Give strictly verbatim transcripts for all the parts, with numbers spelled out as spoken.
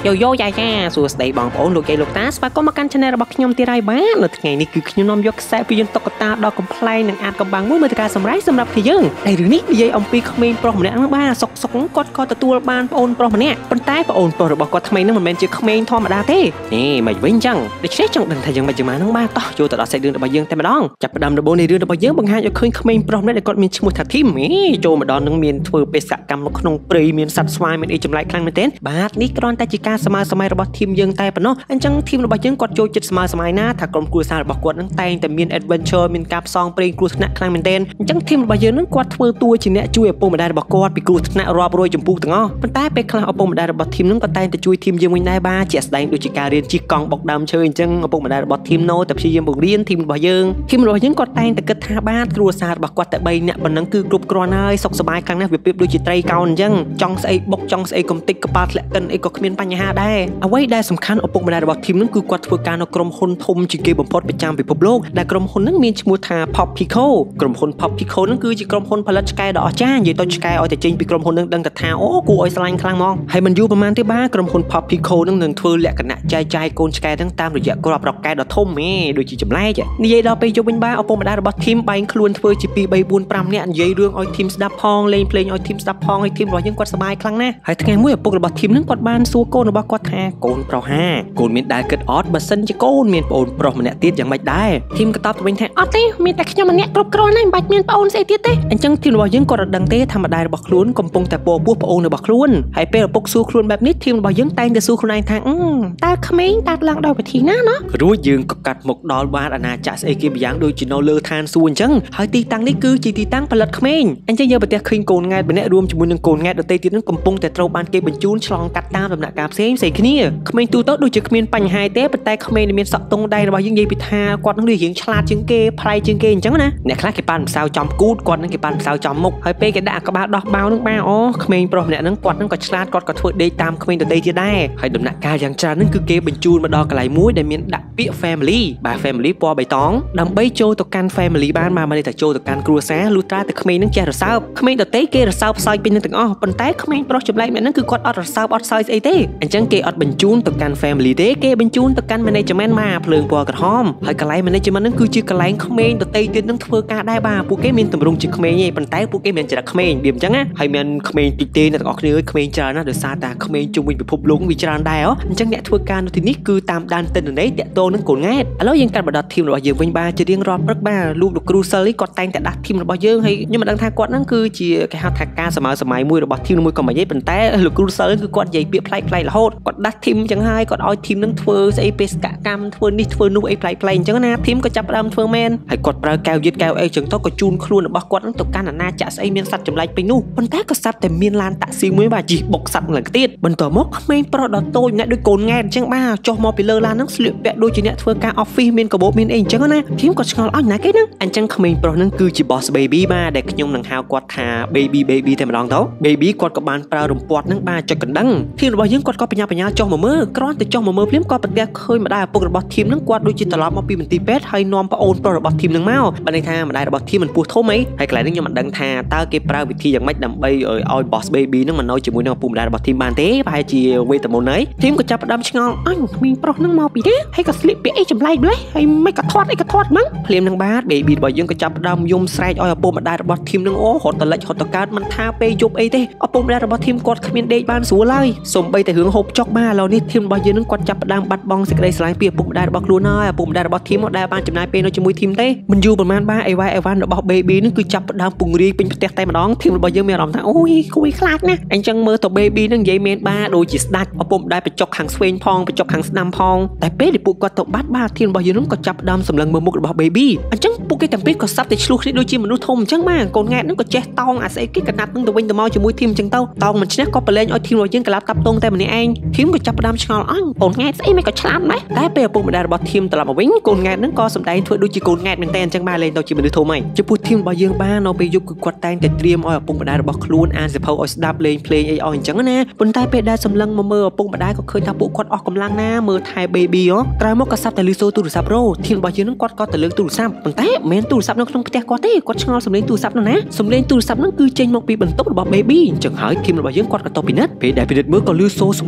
យោយោយ៉ាយ៉ាសួស្តីបងប្អូនលោកយាយលោកតាស្វាគមន៍មកកាន់ channel របស់ខ្ញុំទីរ៉ៃបាននៅថ្ងៃនេះគឺខ្ញុំនាំយកខ្សែភាពយន្តតុក្កតាដ៏កំប្លែងនិងអាចកំបាំងមួយមើលទៅការសម្ដែងសម្រាប់គ្នាយើងហើយរឿងនេះនិយាយអំពីក្មេងប្រុសម្នាក់ហ្នឹងបាទសុកសុកគាត់ក៏ទទួលបានប្អូនប្រុសម្នាក់ប៉ុន្តែប្អូនប្រុសរបស់គាត់ថ្មីហ្នឹងមិនមែនជាក្មេងធម្មតាទេនេះមិនវិញចឹងដូច្នេះចង់ដឹងថាយើងមិនយ៉ាងម៉េចហ្នឹងបាទតោះចូលទៅដល់សាច់រឿងរបស់យើងតែម្ដងចាប់ផ្ដើមដំបូងនៃរឿងរបស់យើងបង្ហាញឲ្យឃើញក្មេងប្រុសម្នាក់ដែលគាត់មានឈ្មោះថាធីមចូលម្ដងនឹងមានធ្វើបេសកកម្មនៅក្នុងព្រៃមានសត្វស្វាយមានអីចម្លែកខ្លាំងមែនទែនបាទនេះគ្រាន់តែជាការសម័យសម័យរបស់ធីមយើងតែប៉ុណ្ណោះអញ្ចឹងធីមរបស់យើងគាត់ចូលចិត្តសម័យសម័យណាថាក្រុមគ្រួសាររបស់គាត់នឹងតែងតែមាន adventure មានការផ្សងព្រេងគ្រោះថ្នាក់ខ្លាំងមែនទែនអញ្ចឹងធីមរបស់យើងនឹងគាត់ធ្វើតួជាអ្នកជួយឪពុកម្ដាយរបស់គាត់ពីគ្រោះថ្នាក់រាប់រយចម្ពោះទាំងអស់ប៉ុន្តែពេលខ្លះឪពុកម្ដាយរបស់ធីមនឹងក៏តែងតែជួយធីមយើងវិញដែរបាទជាក់ស្ដែងដូចជាការរៀនជិះកង់បុកដើមឈើអញ្ចឹងឪពុកម្ដាយរបស់ធីមនៅតែព្យាយាមបង្រៀនធីមរបស់យើងធីមរបស់យើងគាត់តែងតែគិតថាបាទគ្រួសាររបស់គាត់តែបីនាក់ប៉ុណ្ណឹងគឺគ្រប់គ្រាន់ហើយសុខសប្បាយខ្លាំងណាស់វាប្រៀបដូចជាត្រីកោណអញ្ចឹងចង់ស្អីបុកចង់ស្អីកំតិចកប៉ាល់ធ្លាក់កិនអីក៏គ្មានបញ្ហាដែរអ្វីដែលសំខាន់ឪពុកម្ដាយរបស់ធីមនឹងគឺគាត់ធ្វើការនៅក្រុមហ៊ុនធំជាងគេបំផុតប្រចាំពិភពលោកដែលក្រុមហ៊ុននឹងមានឈ្មោះថា Poppico ក្រុមហ៊ុន Poppico នឹងគឺជាក្រុមហ៊ុនផលិតឆ្កែដ៏អស្ចារ្យនិយាយទៅឆ្កែឲ្យតែចេញពីក្រុមហ៊ុននឹងដឹងតែថាអូគួរឲ្យស្រឡាញ់ខ្លាំងហ្មងហើយមិនយូរប៉ុន្មានទេបាទក្រុមហ៊ុន Poppico នឹងនឹងធ្វើលក្ខណៈចែកចាយកូនឆ្កែទាំងតាមរយៈគ្រាប់រ៉ុកកែដ៏ធំហេដូចជាចម្លែកនិយាយដល់ពេលយប់វិញបាទឪពុកម្ដាយរបស់ធីមបែងខ្លួនធ្វើជាពីរ បី បួន ប្រាំនាក់និយាយរឿងឲ្យធីមស្ដាប់ផងលេងភ្លេងឲ្យធីមស្ដាប់ផងហើយធីមរបស់យើងគាត់សប្បាយខ្លាំងណាស់ហើយថ្ងៃមួយឪពុករបស់ធីមនឹងគាត់បានសួរកូនរបស់គាត់ថាកូនប្រុសហាកូនមានដែលគិតអត់បើសិនជាកូនមានប្អូនប្រុសម្នាក់ទៀតយ៉ាងម៉េចដែរធីមក៏តបទៅវិញថាអត់ទេមានតែខ្ញុំម្នាក់គ្រប់គ្រាន់ហើយមិនបាច់មានប្អូនស្អីទៀតទេអញ្ចឹងធីមរបស់យើងក៏រត់ដឹងទេថាម្ដាយរបស់ខ្លួនកំពុងតែពោពោះប្អូនរបស់ខ្លួនហើយពេលឪពុកសួរខ្លួនបែបនេះធីមរបស់យើងតែងតែសួរខ្លួនឯងថាតើក្មេងតាត់ឡើងដោយវិធីណាណោះរួចយើងក៏កាត់មុខដល់បានអាណាចក្រស្អីគេម្យ៉ាងដូចជានៅលើឋានសួគ៌អញ្ចឹងហើយទីតាំងនេះគឺជាទីតាំងផលិតក្មេងអញ្ចឹងយើងប្រទះឃើញកូនង៉ែតម្នាក់រួមជាមួយនឹងកូនង៉ែដទៃទៀតនឹងកំពុងតែត្រូវបានគេបញ្ជូនឆ្លងកាត់តាមដំណាក់កាលផ្សេងផ្សេងគ្នាក្មេងទូទៅដូចជាគ្មានបញ្ហាទេប៉ុន្តែក្មេងដែលមានសក់តុងដៃរបស់យើងនិយាយពីថាគាត់នឹងរៀងឆ្លាតជាងគេប្លែកជាងគេអញ្ចឹងណាអ្នកខ្លះគេប៉ាន់ម្សៅចំគូតគាត់នឹងគេប៉ាន់ម្សៅចំមុខហើយពេលគេដាក់ក្បាលដោះបាវនឹងបាអូក្មេងប្រុសម្នាក់ហ្នឹងគាត់នឹងក៏ឆ្លាតគាត់ក៏ធ្វើដេកតាមក្មេងដទៃទៀតដែរហើយដំណាក់កាលយ៉ាងច្រើនហ្នឹងគឺគេបញ្ជូនមកដល់កន្លែងមួយដែលមានដាក់ពាក្យ family បាទ family ពណ៌បៃតងដើម្បីចូលទៅកាន់ family បានមកមិនថាចូលទៅកាន់គ្រួសារលុះត្រាតែក្មេងនឹងចេះរសើបក្មេងដទៃគេរសើបផ្សោយពេញនឹងទាំងអស់ប៉ុន្តែក្មេងប្រុសចម្លែកម្នាក់ហ្នឹងគឺគាត់អត់រសើបអត់សើចស្អីទេអញ្ចឹងគេអត់បញ្ជូនទៅកាន់ family ទេគេបញ្ជូនទៅកាន់ management មកភ្លើងពណ៌ក្រហមហើយកន្លែង management ហ្នឹងគឺជាកន្លែងក្មេងដទៃទៀតនឹងធ្វើការដែរបាទពួកគេមានទម្រង់ជាក្មេងទេប៉ុន្តែពួកគេមានចរិតក្មេងវាអញ្ចឹងណាហើយមានក្មេងតិចទេអ្នកទាំងអស់គ្នាក្មេងច្រើនណាស់ដោយសារតែក្មេងជុំវិញពិភពលោកវាច្រើនដែរអញ្ចឹងអ្នកធ្វើការនៅទីនេះគឺតាមដានទិន្នន័យតាក់ទងនឹងកូនង៉ែតឥឡូវយើងកាត់មកដល់ធីមរបស់យើងវិញបាទជារៀងរាល់ព្រឹកបាទលោកលោកគ្រូសិលនេះគាត់តែងតែដាស់ធីមរបស់យើងហើយខ្ញុំមិនដឹងថាគាត់ហ្នឹងគឺជាគេហៅថាការសម័យសម័យមួយរបស់ធីមមួយក៏មិនទេប៉ុន្តែលោកគ្រូសិលគឺគាត់និយាយពាក្យប្លែកប្លែករហូតគាត់ដាស់ធីមអញ្ចឹងហើយគាត់ឲ្យធីមនឹងធ្វើស្អីបេសកកម្មធ្វើនេះធ្វើនោះអីប្លែកប្លែកអញ្ចឹងណាធីមក៏ចាប់ផ្ដើមធ្វើមែនហើយគាត់ប្រើកែវយឺតកែវអីអញ្ចឹងទៅក៏ជូនខ្លួនរបស់គាត់នឹងទៅកាន់អាណាចក្រស្អីមានសត្វចម្លែកពេញនោះប៉ុន្តែក៏ស្រាប់តែមានឡានតាក់ស៊ីមួយបាទជិះបុកសត្វឡើងទៀតបន្ទាប់មកក្មេងប្រុសដ៏តូចអ្នកដូចកូនង៉ែតអញ្ចឹងបាទចុះមកពីលើឡានហ្នឹងស្លៀកពាក់ដូចជាអ្នកធ្វើការ office មានកាបូបមានអីអញ្ចឹងណាធីមក៏ឆ្ងល់អស់ណាគេហ្នឹងអញ្ចឹងក្មេងប្រុសហ្នឹងគឺជា boss baby បាទដែលខ្ញុំនឹងហៅគាត់ថា baby baby តែម្ដងទៅ baby គាត់ក៏បានប្រើរំពាត់ហ្នឹងបាទចុចកណ្ដឹងធីមរបស់យើងគាត់ក៏បញ្ញាបញ្ញាចុះមកមើលគ្រាន់តែចុះមកមើលភ្លាមក៏ប្រទះឃើញម្ដាយឪពុករបស់ធីមហ្នឹងគាត់ដូចជាត្រឡប់មកពីមន្ទីរពេទ្យហើយនាំប្អូនប្រុសរបស់ធីមហ្នឹងមកបានន័យថាម្ដាយរបស់ធីមមិនពោះធំអីហើយកន្លែងនេះខ្ញុំមិនដឹងថាតើគេប្រើវិធីយ៉ាងម៉េចដើម្បីឲ្យ boss baby ហ្នឹងមកនៅជាមួយនឹងឪពុកម្ដាយរបស់ធីមបានទេប្រហែលជាវេទមន្តអីធីមក៏ចាប់ផ្ដើមឆ្ងល់អញក្មេងប្រុសហ្នឹងមកពីទេហើយក៏ស្លៀកពាក់អីចម្លែកម្លេះហើយមិនក៏ធាត់អីក៏ធាត់ហ្នឹងភ្លាមនឹងបាទ baby របស់យើងក៏ចាប់ផ្ដើមយំស្រែកឲ្យឪពុកម្ដាយរបស់ធីមហ្នឹងអូរត់ទៅលិចរត់ទៅកើតមិនថាពេលយប់អីទេឪពុកម្ដាយរបស់ធីមគាត់គ្មានដេកបានស្រួលឡើយសូម្បីតែរឿងហូបចុកបាទឥឡូវនេះធីមរបស់យើងហ្នឹងគាត់ចាប់ផ្ដើមបាត់បង់សេចក្ដីស្រឡាញ់ពីឪពុកម្ដាយរបស់ខ្លួនហើយឪពុកម្ដាយរបស់ធីមមកដែលបានចំណាយពេលនៅជាមួយធីមទេមិនយូរប៉ុន្មានបាទអីវ៉ៃអីវ៉ាន់របស់ baby ហ្នឹងគឺចាប់ផ្ដើមពង្រាយពេញផ្ទះតែម្ដងធីមរបស់យើងមានអារម្មណ៍ថាអូយគួរខ្លាចណាស់អញ្ចឹងមើលទៅ baby ហ្នឹងនិយាយមែនបាទដូចជាស្ដាច់ឪពុកម្ដាយបញ្ចុកខាងស្វែងផងបញ្ចុកខាងស្ដាំផងតែពេលដែលពួកគាត់ទៅបាត់បាទធីមរបស់យើងហ្នឹងក៏ចាប់ផ្ដើមសម្លឹងមើលមុខរបស់ baby អញ្ចឹងពួកគេទាំងពីរក៏សាប់តែឆ្លោះគ្នាដូចជាមនុស្សធំអញ្ចឹងបាទកូនង៉ែតហ្នឹងក៏ចេះតោងអាស្អីគេកណាត់ហ្នឹងទៅវិញទៅមកជាមួយធីមអញ្ចឹងទៅតោងមិនឈ្នះក៏ប្រឡែងឲ្យធីមរបស់យើងក្លាប់តាប់តងតែម្នាក់ឯងធីមក៏ចាប់ផ្ដើមឆ្ងល់អញកូនង៉ែតស្អីមិនក៏ឆ្លាតម៉េះតែពេលឪពុកម្ដាយរបស់ធីមត្រឡប់មកវិញកូនង៉ែតហ្នឹងក៏សម្ដែងធ្វើដូចជាកូនង៉ែតមែនតើអញ្ចឹងបាទលេងទៅជាមនុស្សធំហើយចំពោះធីមរបស់យើងបាទនៅពេលយប់គឺគាត់តែងតែត្រៀមឲ្យឪពុកម្ដាយរបស់ខ្លួនអានសៀវភៅឲ្យស្ដាប់លេងភ្លេងអីឲ្យអញ្ចឹងណាប៉ុន្តែពេលដែលសម្លឹងមកមើលឪពុកម្ដាយក៏ឃើញថាពួកគាត់អស់កម្លាំងណាមើលថែ baby ហ៎ក្រោយមកក៏សាប់តែលឺសូរទូរស័ព្ទរោធីមរបស់យើងហ្នឹងគាត់ក៏ទៅលើកទូរស័ព្ទប៉ុន្តែមិនមែនទូរស័ព្ទនៅក្នុងផ្ទះគាត់ទេគាត់ឆ្ងល់សំឡេងទូរស័ព្ទនោះណាសំឡេងទូរស័ព្ទហ្នឹងគឺចេញមកពីបន្ទប់របស់ baby អញ្ចឹងហើយធីមរបស់យើងគាត់ក៏ទៅពិនិត្យពេលដែលពិនិត្យមើលក៏លឺសូរសំ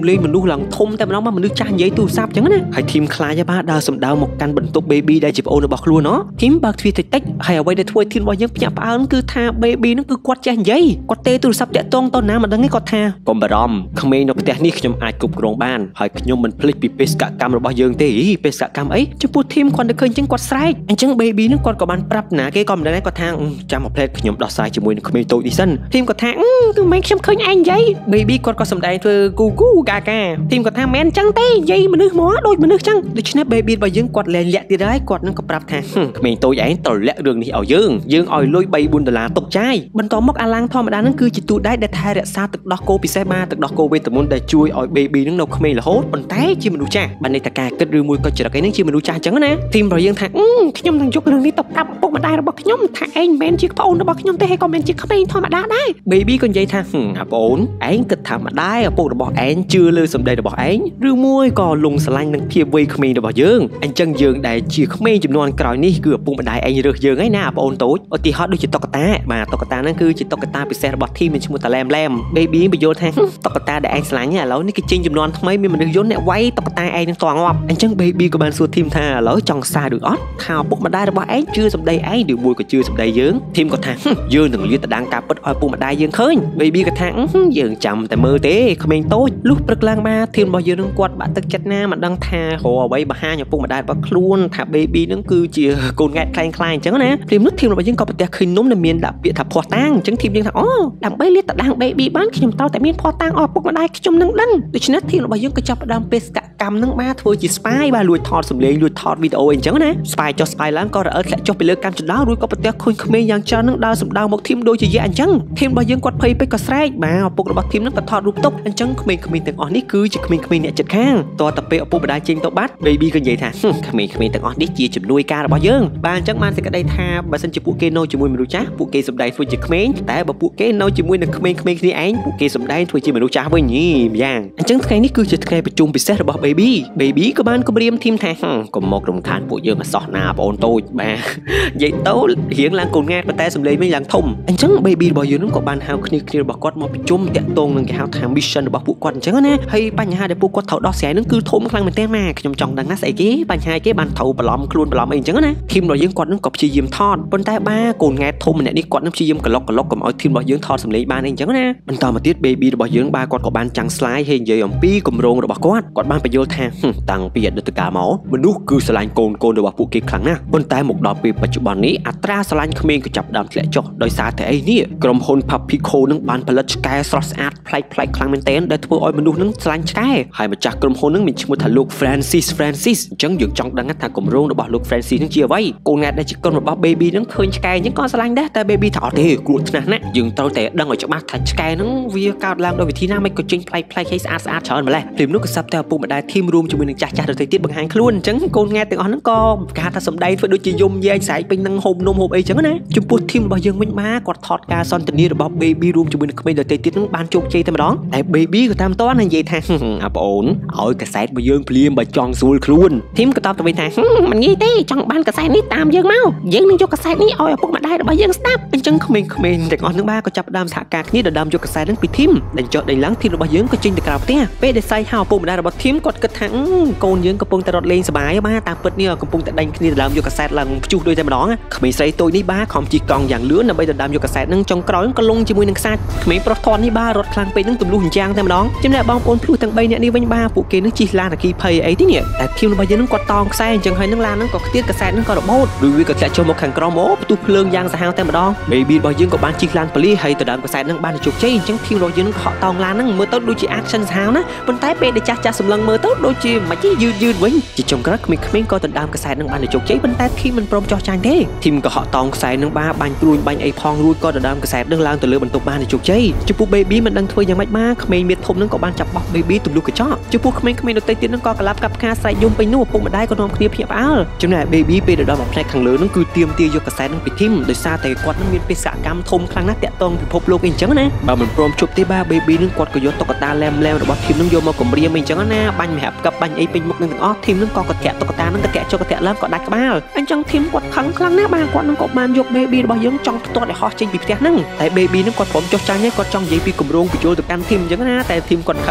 លេងមនុស្សឡើងធំតែម្ដងមកមនុស្សចាស់និយាយទូរស័ព្ទអញ្ចឹងណាហើយធីមខ្លាចបាដើរសំដៅមកកាន់បន្ទប់ baby ដែលជាប្អូនរបស់ខ្លួនណធីមបើកទ្វារតិចតិចហើយអ្វីដែលធ្វើឲ្យធីមរបស់យើងភ្ញាក់ផ្អើលគឺថា baby ហ្នឹងគឺគាត់ចេះនិយាយគាត់ទេទូរស័ព្ទតាក់ទងតណាមិនដឹងទេគាត់ថាកុំបារម្ភក្មេងនៅផ្ទះនេះខ្ញុំអាចគ្រប់គ្រងបានហើយខ្ញុំមិនភ្លេចពីបេសកកម្មរបស់យើងទេបេសកកម្មអីចំពោះធីមគាត់ទៅឃើញអញ្ចឹងគាត់ស្រែកអញ្ចឹង baby ហ្នឹងគាត់ក៏បានប្រាប់ណាគេក៏មិនដឹងដែរគាត់ថាចាំមកផ្លែតខ្ញុំដោះស្រាយជាមួយនឹងក្មេងតូចនេះសិនធីមគាត់ថាគឺមិនខ្ញុំឃើញឯងនិយាយ baby គាត់ក៏សម្ដែងធ្វើគូគូកាកាធីមគាត់ថាមែនអញ្ចឹងទេនិយាយមនុស្សមកដូចមនុស្សអញ្ចឹងដូច្នេះ baby របស់យើងគាត់លែងលាក់ទៀតហើយគាត់នឹងក៏ប្រាប់ថាក្មេងតូចឯងត្រូវលាក់រឿងនេះឲ្យយើងយើងឲ្យលុយ 3 4 ដុល្លារទុកចាយបន្តមកអាឡាំងធម្មតាហ្នឹងគឺជាទូដៃដែលថែរក្សាទឹកដោះគោពិសេសបាទទឹកដោះគោវេទមន្តដែលជួយឲ្យ baby ហ្នឹងនៅក្មេងរហូតប៉ុន្តែជាមនុស្សចាស់បានន័យថាការគិតឬមួយក៏ច្រឹកឯហ្នឹងជាមនុស្សចាស់អញ្ចឹងណាធីមរបស់យើងថាខ្ញុំនឹងយករឿងនេះទៅប្រាប់ពុកម្ដាយរបស់ខ្ញុំថាឯងមិនមែនជាប្អូនរបស់ខ្ញុំទេហើយក៏មិនជាក្មេងធម្មតាដែរ baby ក៏និយាយថាអាប្អូនឯងគិតថាម្ដាយឪពុករបស់ឯងជឿលើសម្ដីរបស់ឯងឬមួយក៏លងស្រឡាញ់នឹងភាពវ័យក្មេងរបស់យើងអញ្ចឹងយើងដែលជាក្មេងចំនួនក្រោយនេះគឺឪពុកម្ដាយឯងរើសយើងឯណាប្អូនតូចឧទាហរណ៍ដូចជាតុក្កតាបាទតុក្កតាហ្នឹងគឺជាតុក្កតាពិសេសរបស់ធីមមានឈ្មោះតាឡែមឡែម baby បញ្យល់ថាតុក្កតាដែលឯងស្រឡាញ់ឥឡូវនេះគេចេញចំនួនថ្មីមានមនុស្សយន្តអ្នកវាយតុក្កតាឯងនឹងតងាប់អញ្ចឹង baby ក៏បានសួរធីមថាឥឡូវចង់សារឬអត់ថាឪពុកម្ដាយរបស់ឯងជឿសម្ដីឯងឬមួយក៏ជឿសម្ដីយើងធីមក៏ថាយើងនឹងលាតត្រដាងការពិតឲ្យឪពុកម្ដាយយើងឃើញ baby ក៏ថាយើងចាំតែមើលទេក្មេងតូចលុះព្រឹកឡើងមកធីមរបស់យើងនឹងគាត់បាក់ទឹកចិត្តណាមិនដឹងថារកអ្វីបង្ហាញឪពុកម្ដាយរបស់ខ្លួនថា baby នឹងគឺជាកូនង៉ែតខ្លែងខ្លាយអញ្ចឹងណាព្រាមនោះធីមរបស់យើងក៏ប្រទះឃើញនំដែលមានដាក់ពាក្យថាភ័ស្តុតាងអញ្ចឹងធីមយើងថាអូដើម្បីលាតត្រដាង baby បានខ្ញុំតើតែមានភ័ស្តុតាងឲ្យឪពុកម្ដាយខ្ញុំនឹងដឹងដូច្នេះធីមរបស់យើងក៏ចាប់ផ្ដើមបេសកកម្មនឹងមកធ្វើជា spy បាទលួចថតសម្លេងលួចថតវីដេអូអញ្ចឹងណា spy ចុះ spy ឡើងក៏រអិលធ្លាក់ចុះពីលើកាន់ចណ្ដោរួចក៏ប្រទះឃើញក្មេងយ៉ាងច្រើននឹងដើរសម្ដៅមកធីមដូចជាយៈអញ្ចឹងធីមរបស់យើងគាត់ភ័យពេកក៏ស្រែកបាទឪពុករបស់ធីមនឹងក៏ថតរូបទុកអញ្ចឹងក្មេងៗទាំងអស់នេះគឺជាក្មេងៗអ្នកចិត្តខាងតើតពេលឪពុកម្ដាយចេញទៅបាត់ baby ក៏និយាយថាក្មេងៗទាំងអស់នេះជាជំនួយការរបស់យើងបាទអញ្ចឹងបានសេចក្ដីថាបើសិនជាពួកគេនៅជាមួយមនុស្សចាស់ពួកគេសម្ដែងធ្វើជាក្មេងតែបើពួកគេនៅជាមួយនឹងក្មេងៗគ្នាឯងពួកគេសម្ដែងធ្វើជាមនុស្សចាស់វិញញ៉ីម្យ៉ាងអញ្ចឹងថ្ងៃនេះគឺជាថ្ងៃប្រជុំពិសេសរបស់ baby baby ក៏បានគម្រាមធីមថាកុំមករំខានពួកយើងអសោះណាបងអូនតូចបាទនិយាយទៅរៀងឡើងកូនង៉ែតប៉ុន្តែសម្លេងវិញឡើងធំអញ្ចឹង baby របស់យើងនឹងក៏បានហៅគ្នាគ្នារបស់គាត់មកប្រជុំតាក់ទងនឹងគេហៅថា mission របស់ពួកគាត់អញ្ចឹងណាហើយបញ្ហាដែលពួកគាត់ត្រូវដោះស្រាយនឹងគឺធំខ្លាំងមែនទែនណាខ្ញុំចង់ដឹងណាស្អីគេបញ្ហាគេបានត្រូវបន្លំខ្លួនបន្លំអីអញ្ចឹងណាធីមរបស់យើងគាត់នឹងក៏ព្យាយាមថតប៉ុន្តែបាកូនង៉ែតធំម្នាក់នេះគាត់នឹងព្យាយាមកលុកកលុកកុំឲ្យធីមរបស់យើងថតសម្លេងបានអីអញ្ចឹងណាបន្តមកទៀត baby របស់យើងបាគាត់ក៏បានចាំងស្លាយហើយនិយាយអំពីគម្រោងរបស់គាត់គាត់បានបញ្យល់ថាតាំងពីអតីតកាលមកមនុស្សគឺស្រឡាញ់កូនកូនរបស់ពួកគេខ្លាំងណាស់ប៉ុន្តែមកដល់ពេលបច្ចុប្បន្ននេះអត្រាស្រឡាញ់ក្មេងក៏ចាប់ដើមធ្លាក់ចុះដោយសារតែអីនេះក្រុមហ៊ុន Papico នឹងបានផលិតឆ្កែស្រស់ស្អាតប្លែកប្លែកខ្លាំងមែនទែនដែលធ្វើឲ្យមនុស្សនឹងស្រឡាញ់ឆ្កែហើយម្ចាស់ក្រុមហ៊ុននឹងមានឈ្មោះថាលោក Francis Francis អញ្ចឹងយើងចង់ដឹងថាគម្រោងរបស់លោក Francis នឹងជាអ្វីកូនង៉ែតដែលជាកូនរបស់ baby នឹងឃើញឆ្កែអញ្ចឹងក៏ស្រឡាញ់ដែរតែ baby ថាអត់ទេគ្រោះថ្នាក់ណាស់យើងត្រូវតែដឹងឲ្យច្បាស់ថាឆ្កែនឹងវាកើតឡើងដោយវិធីណាមិនក៏ចេញប្លែកប្លែកហើយស្អាតស្អាតច្រើនម្ល៉េះព្រមនោះក៏សាប់តែឪពុកម្ដាយធីមរួមជាមួយនឹងចាស់ចាស់ដទៃទៀតបង្ហាញខ្លួនអញ្ចឹងកូនង៉ែតទាំងអស់ហ្នឹងក៏គេថាសម្ដីធ្វើដូចជាយំយែងស្រែកពេញនឹងហូបនំហូបអីចឹងណាចំពោះធីមរបស់យើងវិញមកគាត់ថតការសន្ទនារបស់ baby រួមជាមួយនឹងក្មេងដទៃទៀតហ្នឹងបានជោគជ័យតែម្ដងតែ baby ក៏តាមតន់និយាយថាអាប្អូនឲ្យកសែតរបស់យើងភ្លាមបើចង់ស្រួលខ្លួនធីមក៏តបទៅវិញថាមិនងាយទេចង់បានកសែតនេះតាមយើងមកយើងនឹងយកកសែតនេះឲ្យឪពុកម្ដាយរបស់យើងស្ដាប់អញ្ចឹងក្មេងៗទាំងអស់ហ្នឹងបាទក៏ចាប់ផ្ដើមសហការគ្នាដណ្ដើមយកកសែតហ្នឹងពីធីមដែលចុះដេញឡើងធីមរបស់យើងក៏ចេញទៅក្រៅផ្ទះពេលដែលសៃហៅឪពុកម្ដាយរបស់ធីមគាត់គិតថាកូនយើងកំពុងតែរត់លេងសប្បាយបាទតាមពិតនេះកំពុងតែដេញគ្នាដណ្ដើមយកកសែតឡើងព្យុះដូចតែម្ដងក្មេងស្រីតូចនេះបាទខំជិះកង់យ៉ាងលឿនដើម្បីដណ្ដើមយកកសែតហ្នឹងចុងក្រោយក៏លងជាមួយនឹងខ្សាច់ក្មេងប្រុសធាន់នេះបាទរត់ខ្លាំងពេកនឹងទម្លុះអញ្ចាំងតែម្ដងចំណែកបងប្អូនភ្លោះទាំងបីនាក់នេះវិញបាទពួកគេនឹងជិះឡានអគ្គីភ័យអីទីនេះតែធីមរបស់យើងនឹងគាត់តោងខ្សែអញ្ចឹងហើយនឹងឡានហ្នឹងក៏ខ្ទាតកសែតហ្នឹងក៏របូតឬវាក៏ធ្លាក់ចុះមកខាងក្រោមអូផ្ទុះភ្លើងយ៉ាងសាហាវតែម្ដង baby របស់យើងក៏បានជិះឡានប៉ូលីសហើយដណ្ដើមកសែតហ្នឹងបានជោគជ័យអញ្ចឹងធីមរបស់យើងនឹងហក់តោងឡានហ្នឹងមើលទៅដូចជា action សាហាវណាប៉ុន្តែពេលដែលចាស់ចាស់សម្លឹងមើលទៅដូចជាមិនជិះយឺតយឺតវិញជាចុងក្រោយក្មេងៗក៏ដណ្ដើមកសែតហ្នឹងបានជោគជ័យប៉ុន្តែធីមមិនព្រមចោះចាញ់ទេធីមក៏ហក់តោងខ្សែហ្នឹងបាទបាញ់ព្រួយបាញ់អីផងរួចក៏ដណ្ដើមកសែតហ្នឹងឡើងទៅលើបន្ទប់បានជោគជ័យចំពោះ baby មិនដឹងធ្វើយ៉ាងម៉េចបាទក្មេងមានធំហ្នឹងក៏បានចាប់បោះ baby ទម្លុះកញ្ចក់ចំពោះក្មេងៗដទៃទៀតហ្នឹងក៏ក្លាប់កាប់ផ្កាស្រែកយំពេញនោះឪពុកម្ដាយក៏នាំគ្នាភ្ញាក់ផ្អើលចំណែក baby ពេលដល់មកផ្នែកខាងលើហ្នឹងគឺទៀមទាយកកសែតហ្នឹងពីធីមដោយសារតែគាត់នឹងមានបេសកកម្មធំខ្លាំងណាស់តាក់ទងពិភពលោកអីអញ្ចឹងណាបើមិនព្រមជប់ទេបាទ baby ហ្នឹងគាត់ក៏យកតុក្កតាឡែមឡែមរបស់ធីមហ្នឹងយកមកគំរាមអីអញ្ចឹងណាបាញ់មហាប់កັບបាញ់អីពេញមុខនឹងទាំងអស់ធីមហ្នឹងក៏កតាក់តុក្កតាហ្នឹងកតាក់ចុះកតាក់ឡើងក៏ដាច់ក្បាលអញ្ចឹងធីមគាត់ខឹងខ្លាំងណាស់បាទគាត់នឹងក៏បានយក baby របស់យើងចង់ផ្ទាត់ឲ្យហោះចេញពីផ្ទះហ្នឹងតែ baby ហ្នឹងគាត់ព្រមចុះចាញ់ឯងគាត់ចង់និយាយពីគម្រោងបញ្ចូលទៅកាន់ធីមអញ្ចឹងណាតែធីមគាត់ខឹង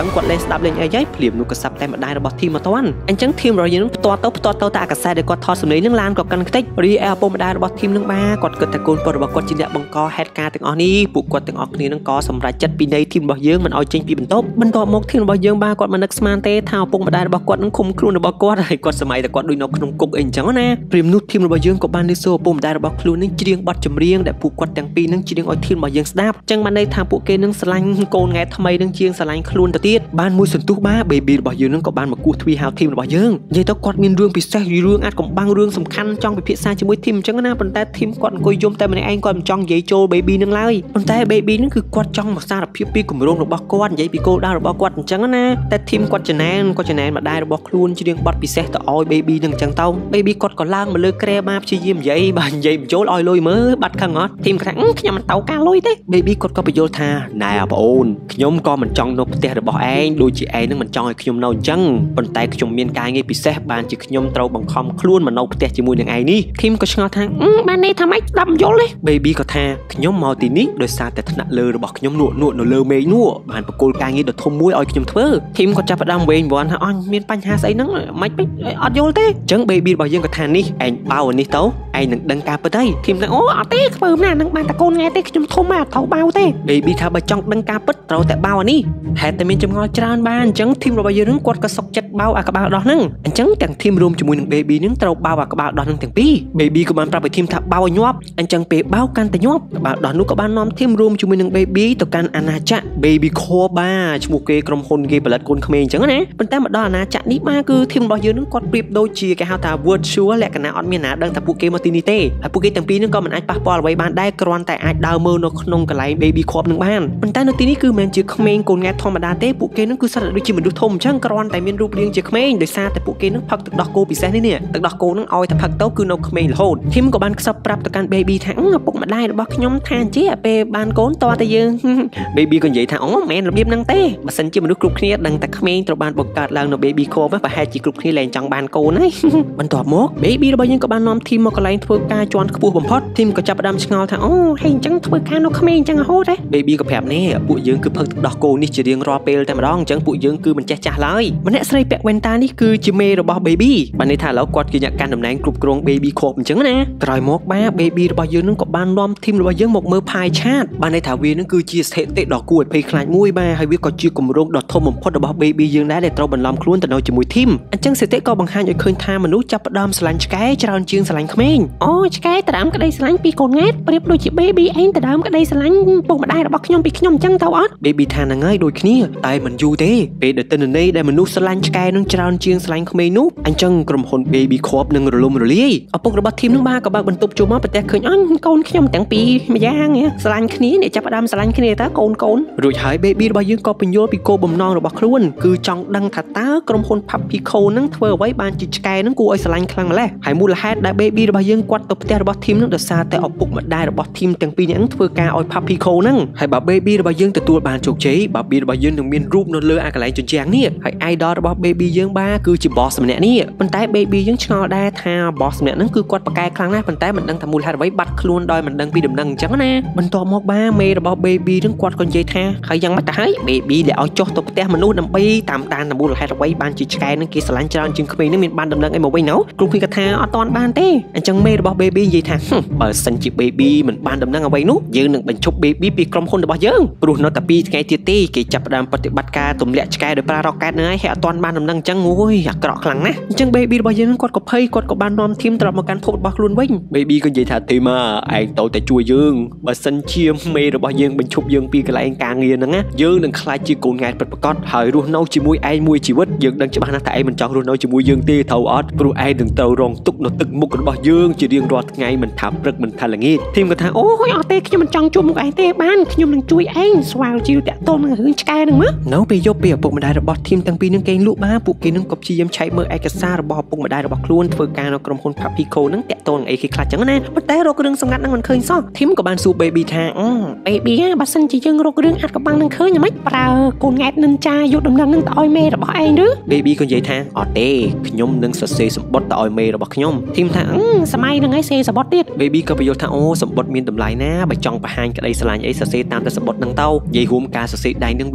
ដឹងគាត់លេងស្ដាប់លេងអីហើយភ្លាមនោះក៏សាប់តែម្ដាយរបស់ធីមមកតាន់អញ្ចឹងធីមរបស់យើងនឹងផ្ទាល់ទៅផ្ទាល់ទៅតែអាកាសែដែលគាត់ថតសម្លេងនឹងឡានក៏កាន់ខ្ទេចរីឯឪពុកម្ដាយរបស់ធីមនឹងបាគាត់គិតថាកូនប្រុសរបស់គាត់ជាអ្នកបង្កហេតុការណ៍ទាំងអស់នេះពួកគាត់ទាំងអស់គ្នានឹងក៏សម្រេចចិត្តពីនៃធីមរបស់យើងមិនឲ្យចេញពីបន្ទប់បន្ទាប់មកធីមរបស់យើងបាគាត់មិននឹកស្មានទេថាឪពុកម្ដាយរបស់គាត់នឹងឃុំខ្លួនរបស់គាត់ហើយគាត់សម័យតែគាត់ដូចនៅក្នុងគុកអីអញ្ចឹងណាព្រាមនោះធីមរបស់យើងក៏បានលើសឪពុកម្ដាយរបស់ខ្លួននឹងច្រៀងបទចម្រៀងដែលពួកគាត់ទាំងពីរនឹងច្រៀងឲ្យធីមរបស់យើងស្ដាប់អញ្ចឹងបានន័យថាពួកគេនឹងស្រឡាញ់កូនង៉ែថ្មីនឹងជាងស្រឡាញ់ខ្លួនទៅទៀតបានមួយសន្ទុះបា baby របស់យើងនឹងក៏បានមកគោះទ្វីហៅធីមរបស់យើងនិយាយទៅគាត់មានរឿងពិសេសរឿងអាចកំបាំងរឿងសំខាន់ចង់ពិភាក្សាជាមួយធីមអញ្ចឹងណាប៉ុន្តែធីមគាត់អង្គុយយំតែម្នាក់ឯងគាត់មិនចង់និយាយចូល baby នឹងឡើយប៉ុន្តែ baby នឹងគឺគាត់ចង់មកសារភាពពីគម្រោងរបស់គាត់និយាយពីគោលដៅរបស់គាត់អញ្ចឹងណាតែធីមគាត់ចំណែនគាត់ចំណែនម្ដាយរបស់ខ្លួនច្រៀងបទពិសេសទៅឲ្យ baby នឹងអញ្ចឹងទៅ baby គាត់ក៏ឡើងមកលើក្រែបាព្យាយាមនិយាយបាទនិយាយបញ្ចូលឲ្យលុយមើលបាត់ខឹងអត់ធីមគាត់ថាខ្ញុំមិនទៅការលុយទេ baby គាត់ក៏បញ្យល់ថាណែបងអូនខ្ញុំក៏មិនចង់នៅផ្ទះរបស់ឯងដូចជាឯងនឹងមិនចង់ឲ្យខ្ញុំនៅអញ្ចឹងប៉ុន្តែខ្ញុំមានការងារពិសេសបានជាខ្ញុំត្រូវបង្ខំខ្លួនមកនៅផ្ទះជាមួយនឹងឯងនេះធីមក៏ឆ្ងល់ថាបានន័យថាម៉េចស្ដាប់យល់ទេ baby ក៏ថាខ្ញុំមកទីនេះដោយសារតែថ្នាក់លើរបស់ខ្ញុំនួកនួកនៅលើមេឃនោះបានបកគោលការងារដ៏ធំមួយឲ្យខ្ញុំធ្វើធីមក៏ចាប់ផ្ដើមវែងវ័នថាអញមានបញ្ហាស្អីហ្នឹងមិនពេចអត់យល់ទេអញ្ចឹង baby របស់យើងក៏ថានេះឯងបោនេះទៅឯងនឹងដឹងការពិតហើយធីមថាអូអត់ទេខ្ពើមណានឹងបានតែកូនង៉ែទេខ្ញុំធំមកត្រូវបោទេ baby ថាបើចង់ដឹងការពិតត្រូវតែបោអានេះហេតុតែមានចម្ងល់ច្រើនបានអញ្ចឹងធីមរបស់យើងគាត់ក៏សុកចិត្តបោអាក្បាលដោះហ្នឹងអញ្ចឹងទាំងធីមរួមជាមួយនឹង baby ហ្នឹងត្រូវបោអាក្បាលដោះហ្នឹងទាំងពីរ baby ក៏បានប្រាប់ឲ្យធីមថាបោឲ្យញាប់អញ្ចឹងពេលបោកាន់តែញាប់ក្បាលដោះនោះក៏បាននាំធីមរួមជាមួយនឹង baby ទៅកាន់អាណាចក្រ baby Koba ឈ្មោះគេក្រុមហ៊ុនគេផលិតកូនក្មេងអញ្ចឹងណាប៉ុន្តែមកដល់អាណាចក្រនេះមកគឺធីមរបស់យើងហ្នឹងគាត់ប្រៀបដូចជាគេហៅថា virtual លក្ខណៈអត់មានណាដឹងថាពួកគេមកទីនេះទេហើយពួកគេទាំងពីរហ្នឹងក៏មិនអាចប៉ះពាល់អ្វីបានដែរគ្រាន់តែអាចដើរមើលនៅក្នុងកន្លែង baby Koba នឹងបានប៉ុន្តែនៅទីនេះគឺមិនមែនជាក្មេងកូនង៉ែធម្មតាទេពួកគេហ្នឹងគឺស្ថិតដូចជាមនុស្សធំអញ្ចឹងគ្រាន់តែមានរូបរាងជាក្មេងដោយសារតែពួកគេហ្នឹងផឹកទឹកដោះគោពិសេសនេះនេះទឹកដោះគោហ្នឹងឲ្យតែផឹកទៅគឺនៅក្មេងរហូតធីមក៏បានខ្សឹបប្រាប់ទៅកាន់ baby ថាឪពុកម្ដាយរបស់ខ្ញុំថាអញ្ចឹងពេលបានកូនតតែយើង baby ក៏និយាយថាអូមិនមែនរបៀបហ្នឹងទេបើសិនជាមនុស្សគ្រប់គ្នាដឹងតែក្មេងត្រូវបានបង្កើតឡើងនៅ baby Koba ប្រហែលជាគ្រប់គ្នាលែងចង់បានកូនហើយបន្ទាប់មក baby របស់យើងក៏បាននាំធីមមកកន្លែងធ្វើការជាន់ខ្ពស់បំផុតធីមក៏ចាប់ផ្ដើមឆ្ងល់ថាអូហេអញ្ចឹងធ្វើការនៅក្មេងអញ្ចឹងរហូតទេ baby ក៏ប្រាប់នេះពួកយើងគឺផឹកទឹកដោះគោនេះជារៀងរាល់ពេលតែម្ដងអញ្ចឹងពួកយើងគឺមិនចេះចាស់ឡើយម្នាក់ស្រីពាក់វ៉ែនតានេះគឺជាមេរបស់ baby បានន័យថាឥឡូវគាត់គឺអ្នកកាន់តំណែងគ្រប់គ្រង baby Koba អញ្ចឹងណាក្រោយមកបា baby របស់យើងនឹងក៏បាននាំធីមរបស់យើងមកមើលផាយឆាតបានន័យថាវានឹងគឺជាស្ថិតិដ៏គួរឲ្យភ័យខ្លាចមួយបាទហើយវាក៏ជាគម្រោងដ៏ធំបំផុតរបស់ baby យើងដែរដែលត្រូវបន្លំខ្លួនទៅនៅជាមួយធីមអញ្ចឹងស្ថិតិក៏បង្ហាញឲ្យឃើញថាមនុស្សចាប់ផ្ដើមស្រឡាញ់ឆ្កែច្រើនជាងស្រឡាញ់ក្មេងអូឆ្កែតដើមក្តីស្រឡាញ់ពីកូនង៉ែតប្រៀបដូចជា baby ឯងតដើមក្តីស្រឡាញ់ពុកម្ដាយរបស់ខ្ញុំពីខ្ញុំអញ្ចឹងទៅអត់ baby ថាហ្នឹងហើយដូចគ្នាតែមិនយូរទេពេលដែលទិន្នន័យដែលមនុស្សស្រឡាញ់ឆ្កែនឹងច្រើនជាងស្រឡាញ់ក្មេងនោះអញ្ចឹងក្រុមហ៊ុន baby Koba នឹងរលំរលាយឪពុករបស់ធីមនឹងបានក៏បើកបន្ទប់ចូលមកប្រទះឃើញអញកូនខ្ញុំទាំងពីរម្យ៉ាងស្រឡាញ់គ្នាអ្នកចាប់ផ្ដើមស្រឡាញ់គ្នាតើកូនកូនរួចហើយ baby របស់យើងក៏បញ្យល់ពីគោលបំណងរបស់ខ្លួនគឺចង់ដឹងថាតើក្រុមហ៊ុន Papico នឹងធ្វើអ្វីបានជាឆ្កែនឹងគួរឲ្យស្រឡាញ់ខ្លាំងម្ល៉េះហើយមូលហេតុដែល baby របស់យើងគាត់ទៅផ្ទះរបស់ធីមនឹងដោយសារតែឪពុកម្ដាយរបស់ធីមទាំងពីរហ្នឹងធ្វើការឲ្យ Papico ហ្នឹងហើយបើ baby របស់យើងទទួលបានជោគជ័យ baby របស់យើងនឹងមានរូបនៅលើអាកន្លែងជញ្ជាំងនេះហើយ idol របស់ baby យើងបាគឺជា boss ម្នាក់នេះប៉ុន្តែ baby យើងឆ្ងល់ដែរថា boss ម្នាក់ហ្នឹងគឺគាត់ប្រកែកខ្លាំងណាស់ប៉ុន្តែមិនដឹងថាមូលហេតុអ្វីបាត់ខ្លួនដោយមិនដឹងពីដំណឹងអញ្ចឹងណាបន្ទាប់មកបាមេរបស់ baby នឹងគាត់ក៏និយាយថាហើយយ៉ាងម៉េចទៅហើយ baby ដែលឲ្យចុះទៅផ្ទះមនុស្សដើម្បីតាមដានមូលហេតុអ្វីបានជាឆ្កែនឹងគេស្រឡាញ់ច្រើនជាងក្មេងនឹងមានបានដំណឹងអីមកវិញណោគ្រូភីក៏ថាអត់តាន់បានទេអញ្ចឹងមេរបស់ baby និយាយថាបើសិនជា baby មិនបានដំណឹងអ្វីនោះយើងនឹងបញ្ឈប់ baby ពីក្រុមហ៊ុនរបស់យើងព្រោះនៅតែពីរថ្ងៃទៀតទេគេចាប់ផ្ដើមប្រតិបត្តិការទម្លាក់ឆ្កែដោយប្រើរ៉ុកកែតហ្នឹងហើយអត់តាន់បានដំណឹងអញ្ចឹងអូយអាក្រក់ខ្លាំងណាស់អញ្ចឹង baby របស់យើងគាត់ក៏ភ័យគាត់ក៏បាននាំធីមត្រឡប់មកកាន់ភពរបស់ខ្លួនវិញ baby ក៏និយាយថាធីមឯងទៅតែជួយយើងបើសិនជាមេរបស់យើងបញ្ឈប់យើងពីកន្លែងការងារហ្នឹងណាយើងនឹងខ្លាចជាកូនង៉ែតពិតប្រាកដហើយរស់នៅជាមួយឯងមួយជីវិតយើងដឹងច្បាស់ណាស់ថាឯងមិនចង់រស់នៅជាមួយយើងទេត្រូវអត់ព្រោះឯងនឹងត្រូវរងទុក្ខនៅទឹកមុខរបស់យើងជារៀងរាល់ថ្ងៃមិនថាព្រឹកមិនថាល្ងាចធីមក៏ថាអូយអត់ទេខ្ញុំមិនចង់ជួបមុខឯងទេបានខ្ញុំនឹងជួយឯងស្វែងជីវតាក់ទងនឹងរឿងឆ្កែហ្នឹងមើលនៅពេលយប់ពេលឪពុកម្ដាយរបស់ធីមទាំងពីរនឹងគេងលក់បានពួកគេនឹងក៏ព្យាយាមឆែកមើលឯកសាររបស់ឪពុកម្ដាយរបស់ខ្លួនធ្វើការនៅក្រុមហ៊ុន Papico ហ្នឹងតាក់ទងនឹងអីគេខ្លះចឹងណាប៉ុន្តែរករឿងសម្ងាត់ហ្នឹងមិនឃើញសោះធីមក៏បានសួរ baby ថាអឺ baby បើសិនជាយើងរករឿងអាចកំបាំងនឹងឃើញយ៉ាងម៉េចប្រើកូនង៉ែតនិនចាយកដំណឹងនឹងទៅឲ្យមេរបស់ឯងឬ baby ក៏និយាយថាអត់ទេខ្ញុំនឹងសរសេរសម្បត្តិទៅឲ្យមេរបស់ខ្ញុំធីមថាអឺសម័យហ្នឹងឯងសេសម្បត្តិទៀត baby ក៏បញ្យល់ថាអូសម្បត្តិមានតម្លៃណាបើចង់បង្ហាញក្តីស្រឡាញ់អីសរសេរតាមតែសម្បត្តិហ្នឹងទៅនិយាយរួមការសរសេរដៃនឹងវាមានអត្ថ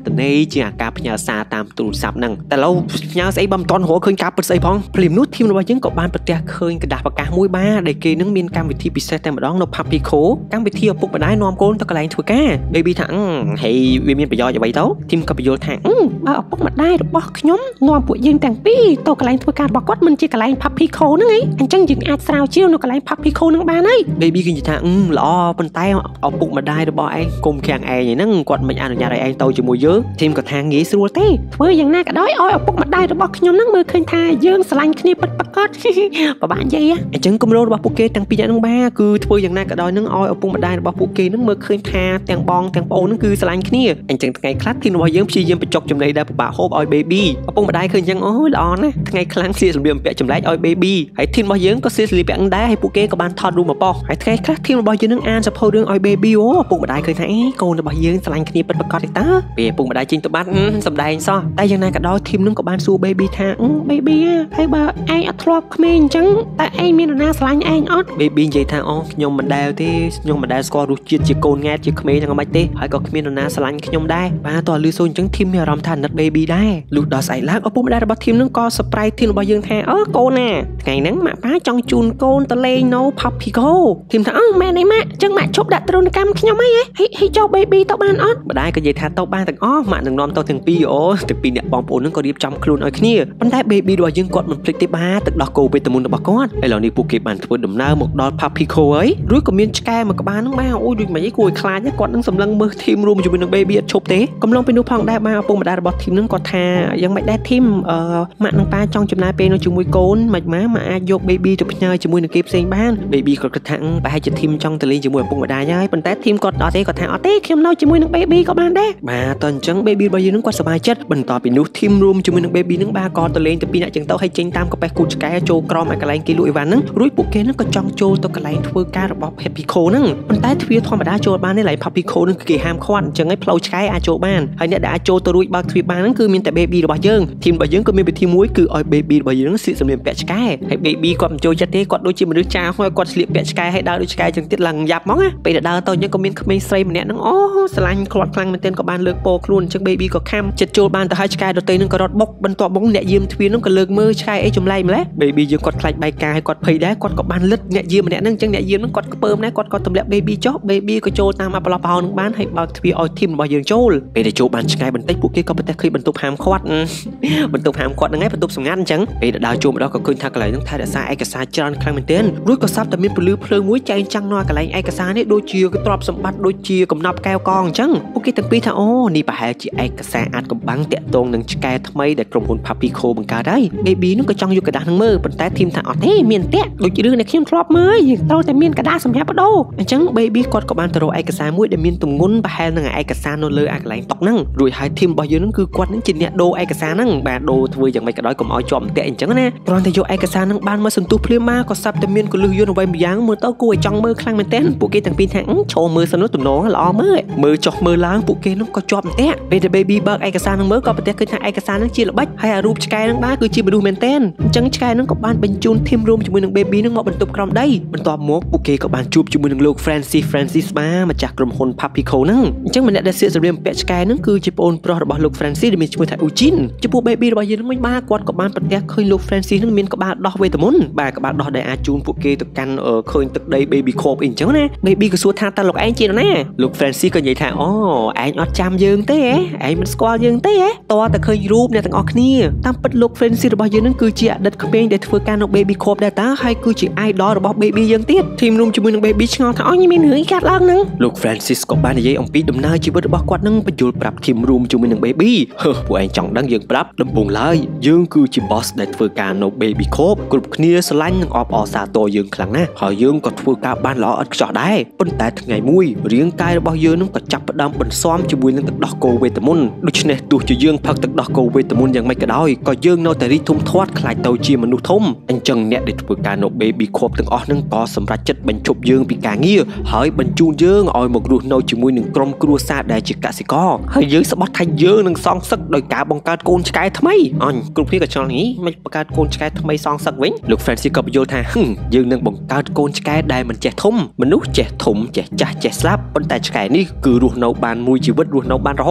តន័យជាអាការផ្ញើសារតាមទូរស័ព្ទហ្នឹងតែឡូវផ្ញើស្អីបើមិនតន់រកឃើញការពិតស្អីផងព្រលឹមនោះធីមរបស់យើងក៏បានប្រទះឃើញกระดาษប្រកាសមួយបាទដែលគេនឹងមានកម្មវិធីពិសេសតែម្ដងនៅ Papico កម្មវិធីឪពុកម្ដាយនាំកូនទៅកន្លែងធ្វើការ Baby ថាហេវាមានប្រយោជន៍អ្វីទៅធីមក៏បញ្យល់ថាបើឪពុកម្ដាយរបស់ខ្ញុំនាំពួកយើងទាំងពីរទៅកន្លែងធ្វើការរបស់គាត់មិនជាកន្លែង Papico ហ្នឹងឯងអញ្ចឹងយើងអាចស្រាវជ្រាវនៅកន្លែង Papico ហ្នឹងបានហើយ Baby គឺនិយាយថាល្អប៉ុន្តែឪពុកម្ដាយរបស់ឯងគុំខាំងឯងហ្នឹងគាត់មិនអនុញ្ញាតឲ្យឯងទៅជាមួយយើងធីមក៏ថាងាយស្រួលទេធ្វើយ៉ាងណាក៏ដោយឲ្យឪពុកម្ដាយរបស់ខ្ញុំហ្នឹងមើលឃើញថាយើងស្រឡាញ់គ្នាពិតប្រាកដប្រហែលនិយាយអញ្ចឹងគម្រោងរបស់ពួកគេទាំងពីរហ្នឹងបាទគឺធ្វើយ៉ាងណាក៏ដោយហ្នឹងឲ្យឪពុកម្ដាយរបស់ពួកគេហ្នឹងមើលឃើញថាទាំងបងទាំងប្អូនហ្នឹងគឺស្រឡាញ់គ្នាអញ្ចឹងថ្ងៃខ្លះធីមរបស់យើងព្យាយាមបញ្ចុកចំណីដែលពិបាកហូបឲ្យ Baby ឪពុកម្ដាយឃើញអញ្ចឹងអូយល្អណាស់ថ្ងៃខ្លាំងស្លៀកសម្លៀកបំពាក់ចម្លែកឲ្យ Baby ហើយធីមរបស់យើងក៏ស្លៀកសម្លៀកបំពាក់ដែរហើយពួកគេក៏បានថតរូបមកប៉ោះហើយថ្ងៃខ្លះធីមរបស់យើងនឹងអានសភៅរឿងឲ្យ Baby អូឪពុកម្ដាយឃើញថាអីកូនរបស់យើងស្រឡាញ់គ្នាពិតប្រាកដទេតើពេលឪពុកម្ដាយចេញទៅបាត់សម្ដែងសោះតែយ៉ាងណាក៏ដោយធីមនឹងក៏បានសួរ Baby ថា Baby ហើយបើឯងអត់ធ្លាប់ក្មេងអញ្ចឹងតើឯងមាននរណាស្រឡាញ់ឯងអត់ Baby និយាយថាអូខ្ញុំមិនដែលទេខ្ញុំមិនដែលស្គាល់រសជាតិជាកូនង៉ែតជាក្មេងទាំងមិនទេហើយក៏គ្មាននរណាស្រឡាញ់ខ្ញុំដែរបាទតើលឺសូនអញ្ចឹងធីមមានអារម្មណ៍ថាណិត Baby ដែរលុះដល់ស្អែកឡើងឪពុកម្ដាយរបស់ធីមនឹងក៏ surprise ធីមរបស់យើងថាអូកូនណាថ្ងៃហ្នឹងម៉ាក់ប៉ាចង់ជូនកូនទៅលេងនៅ Papico ធីមថាអូម៉ែនេះម៉ាក់អញ្ចឹងម៉ាក់ជប់ដាក់ទ្រូនកម្មខ្ញុំអីហីហីចុះ Baby ទៅបានអត់ម្ដាយក៏និយាយថាទៅបានទាំងអស់ម៉ាក់នឹងនាំទៅទាំងពីរអូទាំងពីរអ្នកបងប្អូននឹងក៏រៀបចំខ្លួនឲ្យគ្នាប៉ុន្តែ Baby របស់យើងគាត់មិនភ្លេចទេបាទទឹកដោះគោវេទមន្តរបស់គាត់ឥឡូវនេះពួកគេបានធ្វើដំណើរមកដល់ Papico ហើយរួចក៏មានឆ្កែមួយក្បាលហ្នឹងបាទអូយដូចមិនអីគួរឲ្យខ្លាចគាត់នឹងសម្លឹងមើលធីមរួមជាមួយនឹង Baby អត់ឈប់ទេកំឡុងពេលនោះផងដែរបាទឪពុកម្ដាយរបស់ធីមនឹងគាត់ថាយ៉ាងមិនដែរធីមអឺម៉ាក់នឹងប៉ាចង់ចំណាយពេលនៅជាមួយកូនមិនម៉ាម៉ាអាចយក Baby ទៅផ្ញើជាមួយនឹងគេផ្សេងបាន Baby គាត់គិតថាប្រហែលជាធីមចង់ទៅលេងជាមួយឪពុកម្ដាយហើយប៉ុន្តែធីមគាត់អត់ទេគាត់ថាអត់ទេខ្ញុំនៅជាមួយនឹង Baby ក៏បានដែរបាទតើអញ្ចឹង Baby របស់យើងនឹងគាត់សប្បាយចិត្តបន្ទាប់ពីនោះធីមរួមជាមួយនឹង Baby នឹងបាទក៏ទៅលេងទៅពីរអ្នកចឹងទៅហើយចេញតាមកប៉េះគូឆ្កែចូលក្រោមឲ្យកន្លែងគេលក់អីវ៉ាន់ហ្នឹងរួចពួកគេនឹងក៏ចង់ចូលទៅកន្លែងធ្វើការរបស់ Papico ហ្នឹងប៉ុន្តែទ្វារធម្មតាចូលបានទេឡើយ Papico ហ្នឹងគឺគេហាមឃាត់អញ្ចឹងឯងផ្លូវឆ្កែអាចចូលបានហើយអ្នកដែលអាចចូលទៅរួចបើកទ្វារបានហ្នឹងគឺមានតែ Baby របស់យើងធីមរបស់យើងក៏មានវិធីមួយគឺឲ្យ Baby របស់យើងស្លៀកសម្លៀកបំពាក់ឆ្កែហើយ Baby គាត់មិនចូលចិត្តទេគាត់ដូចជាមនុស្សចាស់ហើយគាត់ស្លៀកពាក់ឆ្កែហើយដើរដូចឆ្កែចឹងទៀតឡើងយ៉ាប់ហ្មងណាពេលដើរទៅអញ្ចឹងក៏មានក្មេងស្រីម្នាក់ហ្នឹងអូស្រឡាញ់គាត់ខ្លាំងមែនទែនក៏បានលើកពោខ្លួនអញ្ចឹង Baby ក៏ខំចិត្តចូលបានទៅហើយឆ្កែដទៃហ្នឹងក៏រត់បុកបន្ទាប់មកអ្នកយាមទ្វារហ្នឹងក៏លើកមើលឆ្កែអីចម្លែកម្លេះ Baby យើងគាត់ខ្លាចបែកការហើយគាត់ភ័យដែរគាត់ក៏បានលិតអ្នកយាមម្នាក់ហ្នឹងអញ្ចឹងអ្នកយាមហ្នឹងគាត់ក្ពើមដែរគាត់ក៏ទម្លាក់ Baby ចុះ Baby ក៏ចូលតាមអាប្លោះប្រហោនឹងបានហើយបើកទ្វារឲ្យធីមរបស់យើងចូលពេលដែលចូលបានឆ្កែបន្តិចពួកគេក៏ប្រទះឃើញបន្ទប់ហាមឃាត់បន្ទប់ហាមឃាត់ហ្នឹងឯងបន្ទប់សម្ងាត់អញ្ចឹងពេលដែលដើរចូលម្ដងក៏ឃើញថាកន្លែងហ្នឹងថែរក្សាឯកសារច្រើនខ្លាំងមែនទែនរួចក៏សាប់តែមានពលឺភ្លើងមួយចែងចាំងនៅកន្លែងឯកសារនេះដូចជាទ្រព្យសម្បត្តិដូចជាកំណប់កែវកងអញ្ចឹងពួកគេទាំងពីរថាអូនេះប្រហែលជាឯកសារអាចកំបាំងតាក់ទងនឹងឆ្កែថ្មីដែលក្រុមហ៊ុន Papico បង្កើតហើយ Baby នោះក៏ចង់យកกระดาษហ្នឹងមើលប៉ុន្តែធីមថាអត់ទេមានតាក់ដូចរឿងដែលខ្ញុំធ្លាប់មើលត្រូវតែមានកระดาษសម្រាប់បដូរអញ្ចឹង Baby គាត់ក៏បានទៅរកឯកសារមួយដែលមានទម្ងន់ប្រហែលនឹងឯកសារនៅលើអាកន្លែងតុកហ្នឹងរួចហើយធីមរបស់យើងហ្នឹងគឺគាត់នឹងជាអ្នកដូរឯកសារហ្នឹងបាទដូរធ្វើយ៉ាងម៉េចក៏ដោយកុំឲ្យជាប់តាក់អញ្ចឹងណាគ្រាន់តែយកឯកសារហ្នឹងបានមកសន្ទុះភ្លាមមកក៏សាប់តែមានកលឹះយន្តអ្វីម្យ៉ាងមើលទៅគួរឲ្យចង់មើលខ្លាំងមែនទែនពួកគេទាំងពីរថាចូលមើលសិននោះទំនងល្អមើលមើលចុះមើលឡើងពួកគេហ្នឹងក៏ជាប់តាក់ពេលដែល Baby បើកឯកសារហ្នឹងមើលក៏ប្រទះឃើញថាឯកសារហ្នឹងជាល្បិចហើយអារូបឆ្កែហ្នឹងដែរគឺជាមនុស្សមែនទែនអញ្ចឹងឆ្កែហ្នឹងក៏បានបញ្ជូនធីមរួមជាមួយនឹង Baby ហ្នឹងមកបន្ទប់ក្រោមដីបន្ទាប់មកពួកគេក៏បានជួបជាមួយនឹងលោក Francis Francis បាទម្ចាស់ក្រុមហ៊ុន Papico ហ្នឹងអញ្ចឹងម្នាក់ដែលស្លៀកសម្លៀកបំពាក់ឆ្កែហ្នឹងគឺជាប្អូនប្រុសរបស់លោក Francis ដែលមានឈ្មោះថា Eugene ចំពោះ Baby របស់យើងហ្នឹងវិញបាទគាត់ក៏បានប្រទះឃើញលោក Francis ហ្នឹងមានក្បាលដោះវេទមន្តបាទក្បាលដោះដែលអាចជូនពួកគេទៅកាន់ឃើញទឹកដី Baby Corp អីអញ្ចឹងណា Baby ក៏សួរថាតើលោកឯងជានរណាលោក Francis ក៏និយាយថាអូឯងអត់ចាំយើងទេហ៎ឯងមិនស្គាល់យើងទេហ៎តើតែឃើញរូបអ្នកទាំងអស់គ្នាតាមពិតលោក Francis របស់យើងហ្នឹងគឺជាអតីតក្មេងដែលធ្វើការនៅ Baby Corp ដែរតើហើយគឺជា idol របស់ Baby យើងទៀតធីមរួមជាមួយនឹង Baby ឆ្ងល់ថាអូញមានរឿងកាត់ឡើងហ្នឹងលោក Francis ក៏បាននិយាយអំពីដំណើរជីវិតរបស់គាត់នឹងបញ្យល់ប្រាប់ធីមរួមជាមួយនឹង Baby ហឺពួកឯងចង់ដឹងយើងប្រាប់ដំបូងឡើយយើងគឺជា boss ដែលធ្វើការនៅ Baby Corp គ្រប់គ្នាស្រឡាញ់និងអបអរសាទរយើងខ្លាំងណាស់ហើយយើងក៏ធ្វើការបានល្អឥតខ្ចោះដែរប៉ុន្តែថ្ងៃមួយរាងកាយរបស់យើងនឹងក៏ចាប់ផ្ដើមបន្ស៊ាំជាមួយនឹងទឹកដោះគោវេទមន្តដូច្នេះទោះជាយើងផឹកទឹកដោះគោវេទមន្តយ៉ាងម៉េចក៏ដោយក៏យើងនៅតែរីកធំធាត់ខ្លាចទៅជាមនុស្សធំអញ្ចឹងអ្នកដែលធ្វើការនៅ Baby Corp ទាំងអស់នឹងក៏សម្រេចចិត្តបញ្ឈប់យើងពីការងារហើយបញ្ជូនយើងឲ្យមករស់នៅជាមួយនឹងក្រុមគ្រួសារដែលជាកសិករហើយយើងស្បត់ថាយើងនឹងសងសឹកដោយការបង្កើតកូនឆ្កែថ្មីអញគ្រប់គ្នាក៏ឆ្ងល់នេះមិនបង្កើតកូនឆ្កែថ្មីសងសឹកវិញលោក Francis ក៏បញ្យល់ថាយើងនឹងបង្កើតកូនឆ្កែដែលមិនចេះធំមនុស្សចេះធំចេះចាស់ចេះស្លាប់ប៉ុន្តែឆ្កែនេះគឺរស់នៅបានមួយជីវិតរស់នៅបានរហូ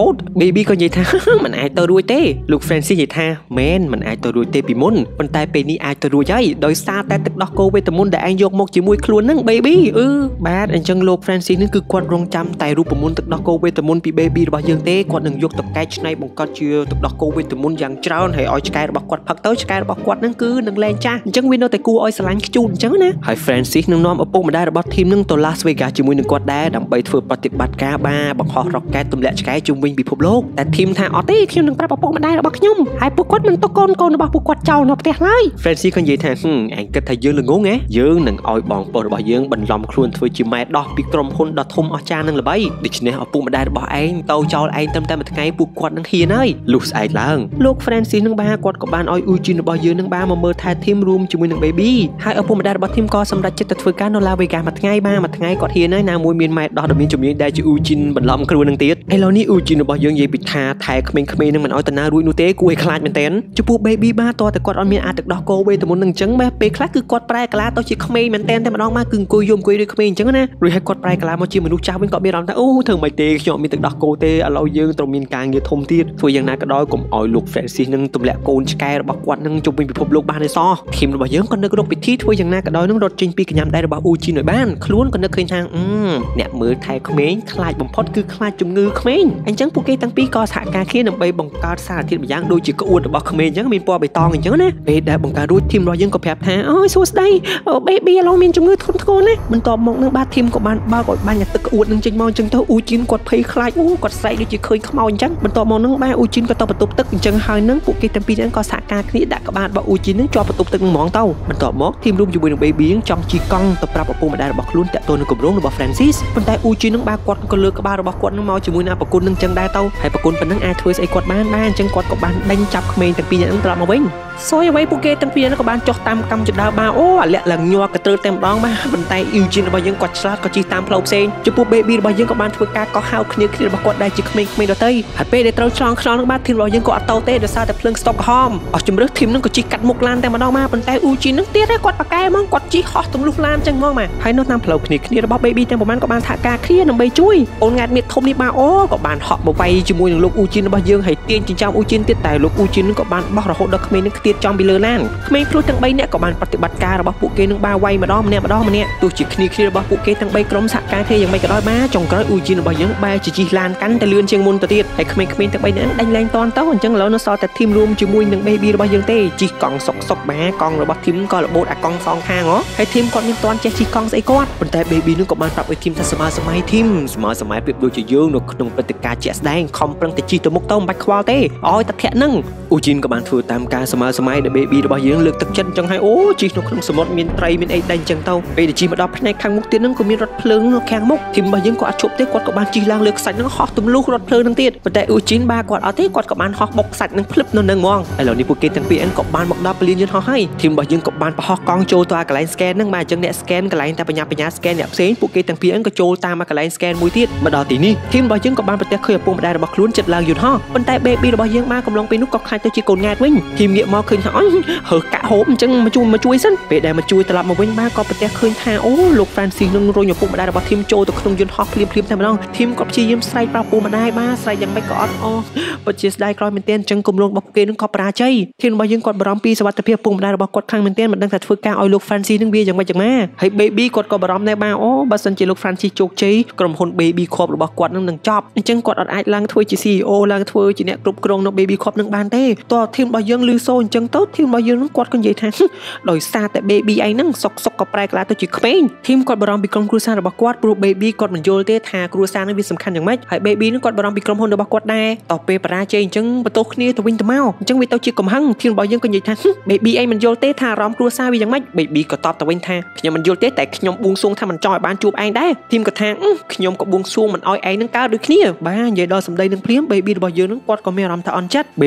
ត baby ក៏និយាយថាមិនអាចទៅរួចទេលោក Francis និយាយថាមែនមិនអាចទៅរួចទេពីមុនប៉ុន្តែពេលនេះអាចទៅរួចហើយដោយសារតែទឹកដោះគោវេទមន្តដែលឯងយកមកជាមួយខ្លួនហ្នឹង baby អឺបាទអញ្ចឹងលោក Francis នឹងគឺគាត់រងចាំតែរូបមន្តទឹកដោះគោវេទមន្តពី baby របស់យើងទេគាត់នឹងយកទៅកែច្នៃបង្កើតជាទឹកដោះគោវេទមន្តយ៉ាងច្រើនហើយឲ្យឆ្កែរបស់គាត់ផឹកទៅឆ្កែរបស់គាត់ហ្នឹងគឺនឹងលែងចាស់អញ្ចឹងវានៅតែគួរឲ្យស្រឡាញ់ខ្ជូតអញ្ចឹងណាហើយ Francis នឹងនាំឪពុកម្ដាយរបស់ team នឹងទៅ Las Vegas ជាមួយនឹងគាត់ដែរដើម្បីធ្វើប្រតិបត្តិការបាទបង្ហោះរ៉ុកែតទម្លាក់ឆ្កែជុំវិញពិភពលោកតែ team ថាអត់ទេខ្ញុំនឹងប្រាប់ឪពុកម្ដាយរបស់ខ្ញុំហើយពួកគាត់មិនទុកកូនកូនរបស់ពួកគាត់ចោលនៅផ្ទះឡើយ Francis ក៏និយាយថាហឹមឯងគិតថាយើងល្ងងហ៎យើងនឹងឲ្យបងប្អូនរបស់យើងបន្លំខ្លួនធ្វើជាម៉ែដោះពីក្រុមហ៊ុនដ៏ធំអស្ចារ្យនឹងល្បីដូច្នេះឪពុកម្ដាយរបស់ឯងទៅចោលឯងត្រឹមតែមួយថ្ងៃពួកគាត់នឹងហ៊ានហើយលុះស្អែកឡើងលោក Francis នឹងបាទគាត់ក៏បានឲ្យអ៊ូជីនរបស់យើងនឹងបាទមកមើលថែ team រួមជាមួយនឹង baby ហើយឪពុកម្ដាយរបស់ team ក៏សម្រេចចិត្តទៅធ្វើការនៅ Las Vegas មួយថ្ងៃបាទមួយថ្ងៃគាត់ហ៊ានហើយណាមួយមានម៉ែដោះដ៏មានជំនាញដែលជាអ៊ូជីនបន្លំខ្លួននឹងទៀតឥឡូវនេះអ៊ូជីនរបស់យើងនិយាយពីថាថែក្មេងៗនឹងមិនឲ្យតាណារួចនោះទេគួរឲ្យខ្លាចមែនទែនចំពោះ baby បាទតើតែគាត់អត់មានអាចទឹកដោះគោវេទមន្តនឹងអញ្ចឹងបាទពេលខ្លះគឺគាត់ប្រែកាឡាទៅជាក្មេងមែនទែនតែម្ដងមកគឺអង្គុយយំអង្គុយដូចក្មេងអញ្ចឹងណារួចហើយគាត់ប្រែកាឡាមកជាមនុស្សចាស់វិញគាត់មានអារម្មណ៍ថាអូធ្វើមិនទេខ្ញុំអត់មានទឹកដោះគោទេឥឡូវយើងត្រូវមានការងារធំទៀតធ្វើយ៉ាងណាក៏ដោយកុំឲ្យលោក Francis នឹងទម្លាក់កូនឆ្កែរបស់គាត់នឹងជុំវិញពិភពលោកបានទេសោះធីមរបស់យើងក៏នឹករកវិធីធ្វើយ៉ាងណាក៏ដោយនឹងរត់ចេញពីកញ្ញាំដៃរបស់អ៊ូជីនឲ្យបានខ្លួនក៏នឹកឃើញថាអឺអ្នកមើលថែក្មេងខ្លាចបំផុតគឺខ្លាចជំងឺក្មេងអញ្ចឹងពួកគេទាំងពីរក៏សហការគ្នាដើម្បីបង្កើតសារធាតុម្យ៉ាងដូចជាក្អួតរបស់ក្មេងអញ្ចឹងមានពណ៌បៃតងអញ្ចឹងណាពេលដែលបង្កើតរួចធីមរបស់យើងក៏ប្រាប់ថាអូយសួស្ដីអូ baby ឥឡូវមានជំងឺធ្ងន់ធ្ងរណាស់បន្ទាប់មកនឹងបាទធីមក៏បានបើកឲ្យបាញ់ទឹកក្អួតនឹងចេញមកអញ្ចឹងទៅអ៊ូជីនគាត់ភ័យខ្លាចអូគាត់ស្រែកដូចជាឃើញខ្មោចអញ្ចឹងបន្ទាប់មកនឹងបាទអ៊ូជីនក៏ទៅបន្ទប់ទឹកអញ្ចឹងហើយនឹងពួកគេទាំងពីរហ្នឹងក៏សហការគ្នាដាក់ក្បាលរបស់អ៊ូជីននឹងជាប់បន្ទប់ទឹកនឹងហ្មងទៅបន្ទាប់មកធីមរួមជាមួយនឹង baby ចង់ជីកង់ទៅប្រាប់ឪពុកម្ដាយរបស់ខ្លួនតាក់ទងនឹងគម្រោងរបស់ Francis ប៉ុន្តែអ៊ូជីននឹងបាទគាត់ក៏លើកក្បាលរបស់គាត់នឹងមកជាមួយនឹងប្រគុណនឹងអញ្ចឹងដែរទៅហើយប្រគុណប៉ុណ្ណឹងអាចធ្វើស្អីគាត់បានដែរអញ្ចឹងគាត់ក៏បានដេញចាប់ក្មេងទាំងពីរហ្នឹងត្រឡប់មកវិញសួយអ្វីពួកគេទាំងពីរហ្នឹងក៏បានចុះតាមកម្មចដាបាអូអាលាក់ឡើងញ័រកត្រើតែម្ដងបាទប៉ុន្តែអ៊ូជីនរបស់យើងគាត់ឆ្លាតក៏ជិះតាមផ្លូវផ្សេងចំពោះ baby របស់យើងក៏បានធ្វើការកោះហៅគ្នាគ្នារបស់គាត់ដែរជាក្មេងៗដទៃហើយពេលដែលត្រូវឆ្លងខ្នល់នឹងបាទធីមរបស់យើងក៏អត់ទៅទេដោយសារតែភ្លើងស្តុបក្រហមអស់ជំរឿសធីមហ្នឹងក៏ជិះកាត់មុខឡានតែម្ដងមកប៉ុន្តែអ៊ូជីនហ្នឹងទៀតគាត់ប៉ាកែហ្មងគាត់ជិះហោះទម្លុះឡានចឹងហ្មងមកហើយនៅតាមផ្លូវគ្នាគ្នារបស់ baby ទាំងប្រហែលក៏បានសហការគ្នាដើម្បីជួយអូនង៉ាតមៀតធំនេះបាទអូក៏បានហក់មកវាយជាមួយនឹងលោកអ៊ូជីនរបស់យើងហើយទាញចិញ្ចើមអ៊ូជីនទៀតតែលោកអ៊ូជីនហ្នឹងក៏បានបោះរហូតដល់ក្មេងហ្នឹងខ្ទាតចំពីលើឡានក្មេងព្រួយទាំងបីនាក់ក៏បានប្រតិបត្តិការរបស់ពួកគេនឹងបាទវាយម្ដងម្នាក់ម្ដងម្នាក់ទោះជាគ្នាគ្នារបស់ពួកគេទាំងបីក្រុមសហការគ្នាយ៉ាងម៉េចក៏ដោយបាទចុងក្រោយអ៊ូជីនរបស់យើងបែរជាជិះឡានកាន់តែលឿនជាងមុនទៅទៀតហើយក្មេងៗទាំងបីនាក់ដេញលែងតន់ទៅអញ្ចឹងឥឡូវនៅសល់តែធីមរួមជាមួយនឹង baby របស់យើងទេជិះកង់សុកសុកបាទកង់របស់ធីមក៏របូតអាកង់សងខាងហ៎ហើយធីមគាត់មានតន់ចេះជិះកង់ស្អីគាត់ប៉ុន្តែ baby នឹងក៏បានប្រាប់ឲ្យធីមថាសម័យសម័យធីមសម័យសម័យប្រៀបដូចជាយើងនៅក្នុងព្រឹត្តិការណ៍ជាក់ស្ដែងខំប្រឹងតែជិះទៅមុខទៅមិនបាច់ខ្វល់ទេឲ្យតែធាក់នឹងអ៊ូជីនក៏បានធ្វើតាមការសម័យសម័យដែល baby របស់យើងលើកទឹកចិត្តអញ្ចឹងហើយអូជិះនៅក្នុងសមុទ្រមានត្រីមានអីដេញអញ្ចឹងទៅពេលដែលជិះមកដល់ផ្នែកខាងមុខទៀតនឹងក៏មានរថភ្លើងនៅខាងមុខធីមរបស់យើងក៏អត់ជប់ទេគាត់ក៏បានជិះឡើងលើខ្សាច់នឹងហោះទម្លុះរថភ្លើងនឹងទៀតប៉ុន្តែអ៊ូជីនបាទគាត់អត់ទេគាត់ក៏បានហោះបុកខ្សាច់នឹងភ្លឹបនៅនឹងហ្មងឥឡូវនេះពួកគេទាំងពីរក៏បានមកដល់ពលានយន្តហោះហើយធីមរបស់យើងក៏បានបោះកង់ចូលទៅកន្លែង scan ហ្នឹងបាទអញ្ចឹងអ្នក scan កន្លែងតែបញ្ញាបញ្ញា scan អ្នកផ្សេងពួកគេទាំងពីរក៏ចូលតាមមកកន្លែង scan មួយទៀតមកដល់ទីនេះធីមរបស់យើងក៏បានប្រទះឃើញឪពុកម្ដាយរបស់ខ្លួនចិត្តឡើងយន្តហោះប៉ុន្តែ baby របស់យើងបាទកំឡុងពេលនោះក៏ខ្លាចទៅជាកូនង៉ែតវិញធីមងាកមកឃើញថាអញហើកាក់ហូបអញ្ចឹងមកជួយមកជួយសិនពេលដែលមកជួយត្រឡប់មកវិញបាទក៏ប្រទះឃើញថាអូលោក Francis នឹងរុញឪពុកម្ដាយរបស់ធីមចូលទៅក្នុងយន្តហោះភ្លាមភ្លាមតែម្ដងធីមក៏ព្យាយាមស្រែកប្រាប់ឪពុកម្ដាយបាទស្រែកយ៉ាងម៉េចក៏អត់អស់ពិតជាស្ដាយក្រោយមែនទែនអញ្ចឹងគម្រោងរបស់ពួកគេនឹងក៏បរាជ័យធីមរបស់យើងគាត់បារម្ភពីសុវត្ថិភាពឪពុកម្ដាយរបស់គាត់ខ្លាំងមែនទែនមិនដឹងថាធ្វើការឲ្យលោក Francis នឹងវាយ៉ាងម៉េចយ៉ាងម៉ាហើយ baby គាត់ក៏បារម្ភដែរបាទអូបើសិនជាលោក Francis ជោគជ័យក្រុមហ៊ុន baby corp របស់គាត់នឹងនឹងចប់អញ្ចឹងគាត់អត់អាចឡើងធ្វើជា C E O ឡើងធ្វើជាអ្នកគ្រប់គ្រងនៅ baby corp នឹងបានទេតើធីមរបស់យើងលឺសូរអញ្ចឹងទៅធីមរបស់យើងនឹងគាត់ក៏និយាយថាដោយសារតែ baby ឯងហ្នឹងសុកសុកក៏ប្រែក្លាយទៅជាក្មេងធីមគាត់បារម្ភពីក្រុមគ្រួសាររបស់គាត់ព្រោះ baby គាត់មិនយល់ទេថាគ្រួសារនឹងវាសំខាន់យ៉ាងម៉េចហើយ baby នឹងគាត់បារម្ភពីក្រុមហ៊ុនរបស់គាត់ដែរតទៅពេលបរាជ័យអញ្ចឹងបន្ទោសគ្នាទៅវិញទៅមកអញ្ចឹងវាទៅជាកំហឹងធីមរបស់យើងក៏និយាយថា baby ឯងមិនយល់ទេថាអារម្មណ៍គ្រួសារវាយ៉ាងម៉េច baby ក៏តបទៅវិញថាខ្ញុំមិនយល់ទេតែខ្ញុំបួងសួងថាមិនចង់ឲ្យបានជួបឯងដែរធីមក៏ថាខ្ញុំក៏បួងសួងមិនឲ្យឯងនឹងកើតដូចគ្នាបាទនិយាយដល់សម្ដីនឹងព្រាម baby របស់យើងនឹងគាត់ក៏មានអារម្មណ៍ថាអន់ចិត្ត baby ក៏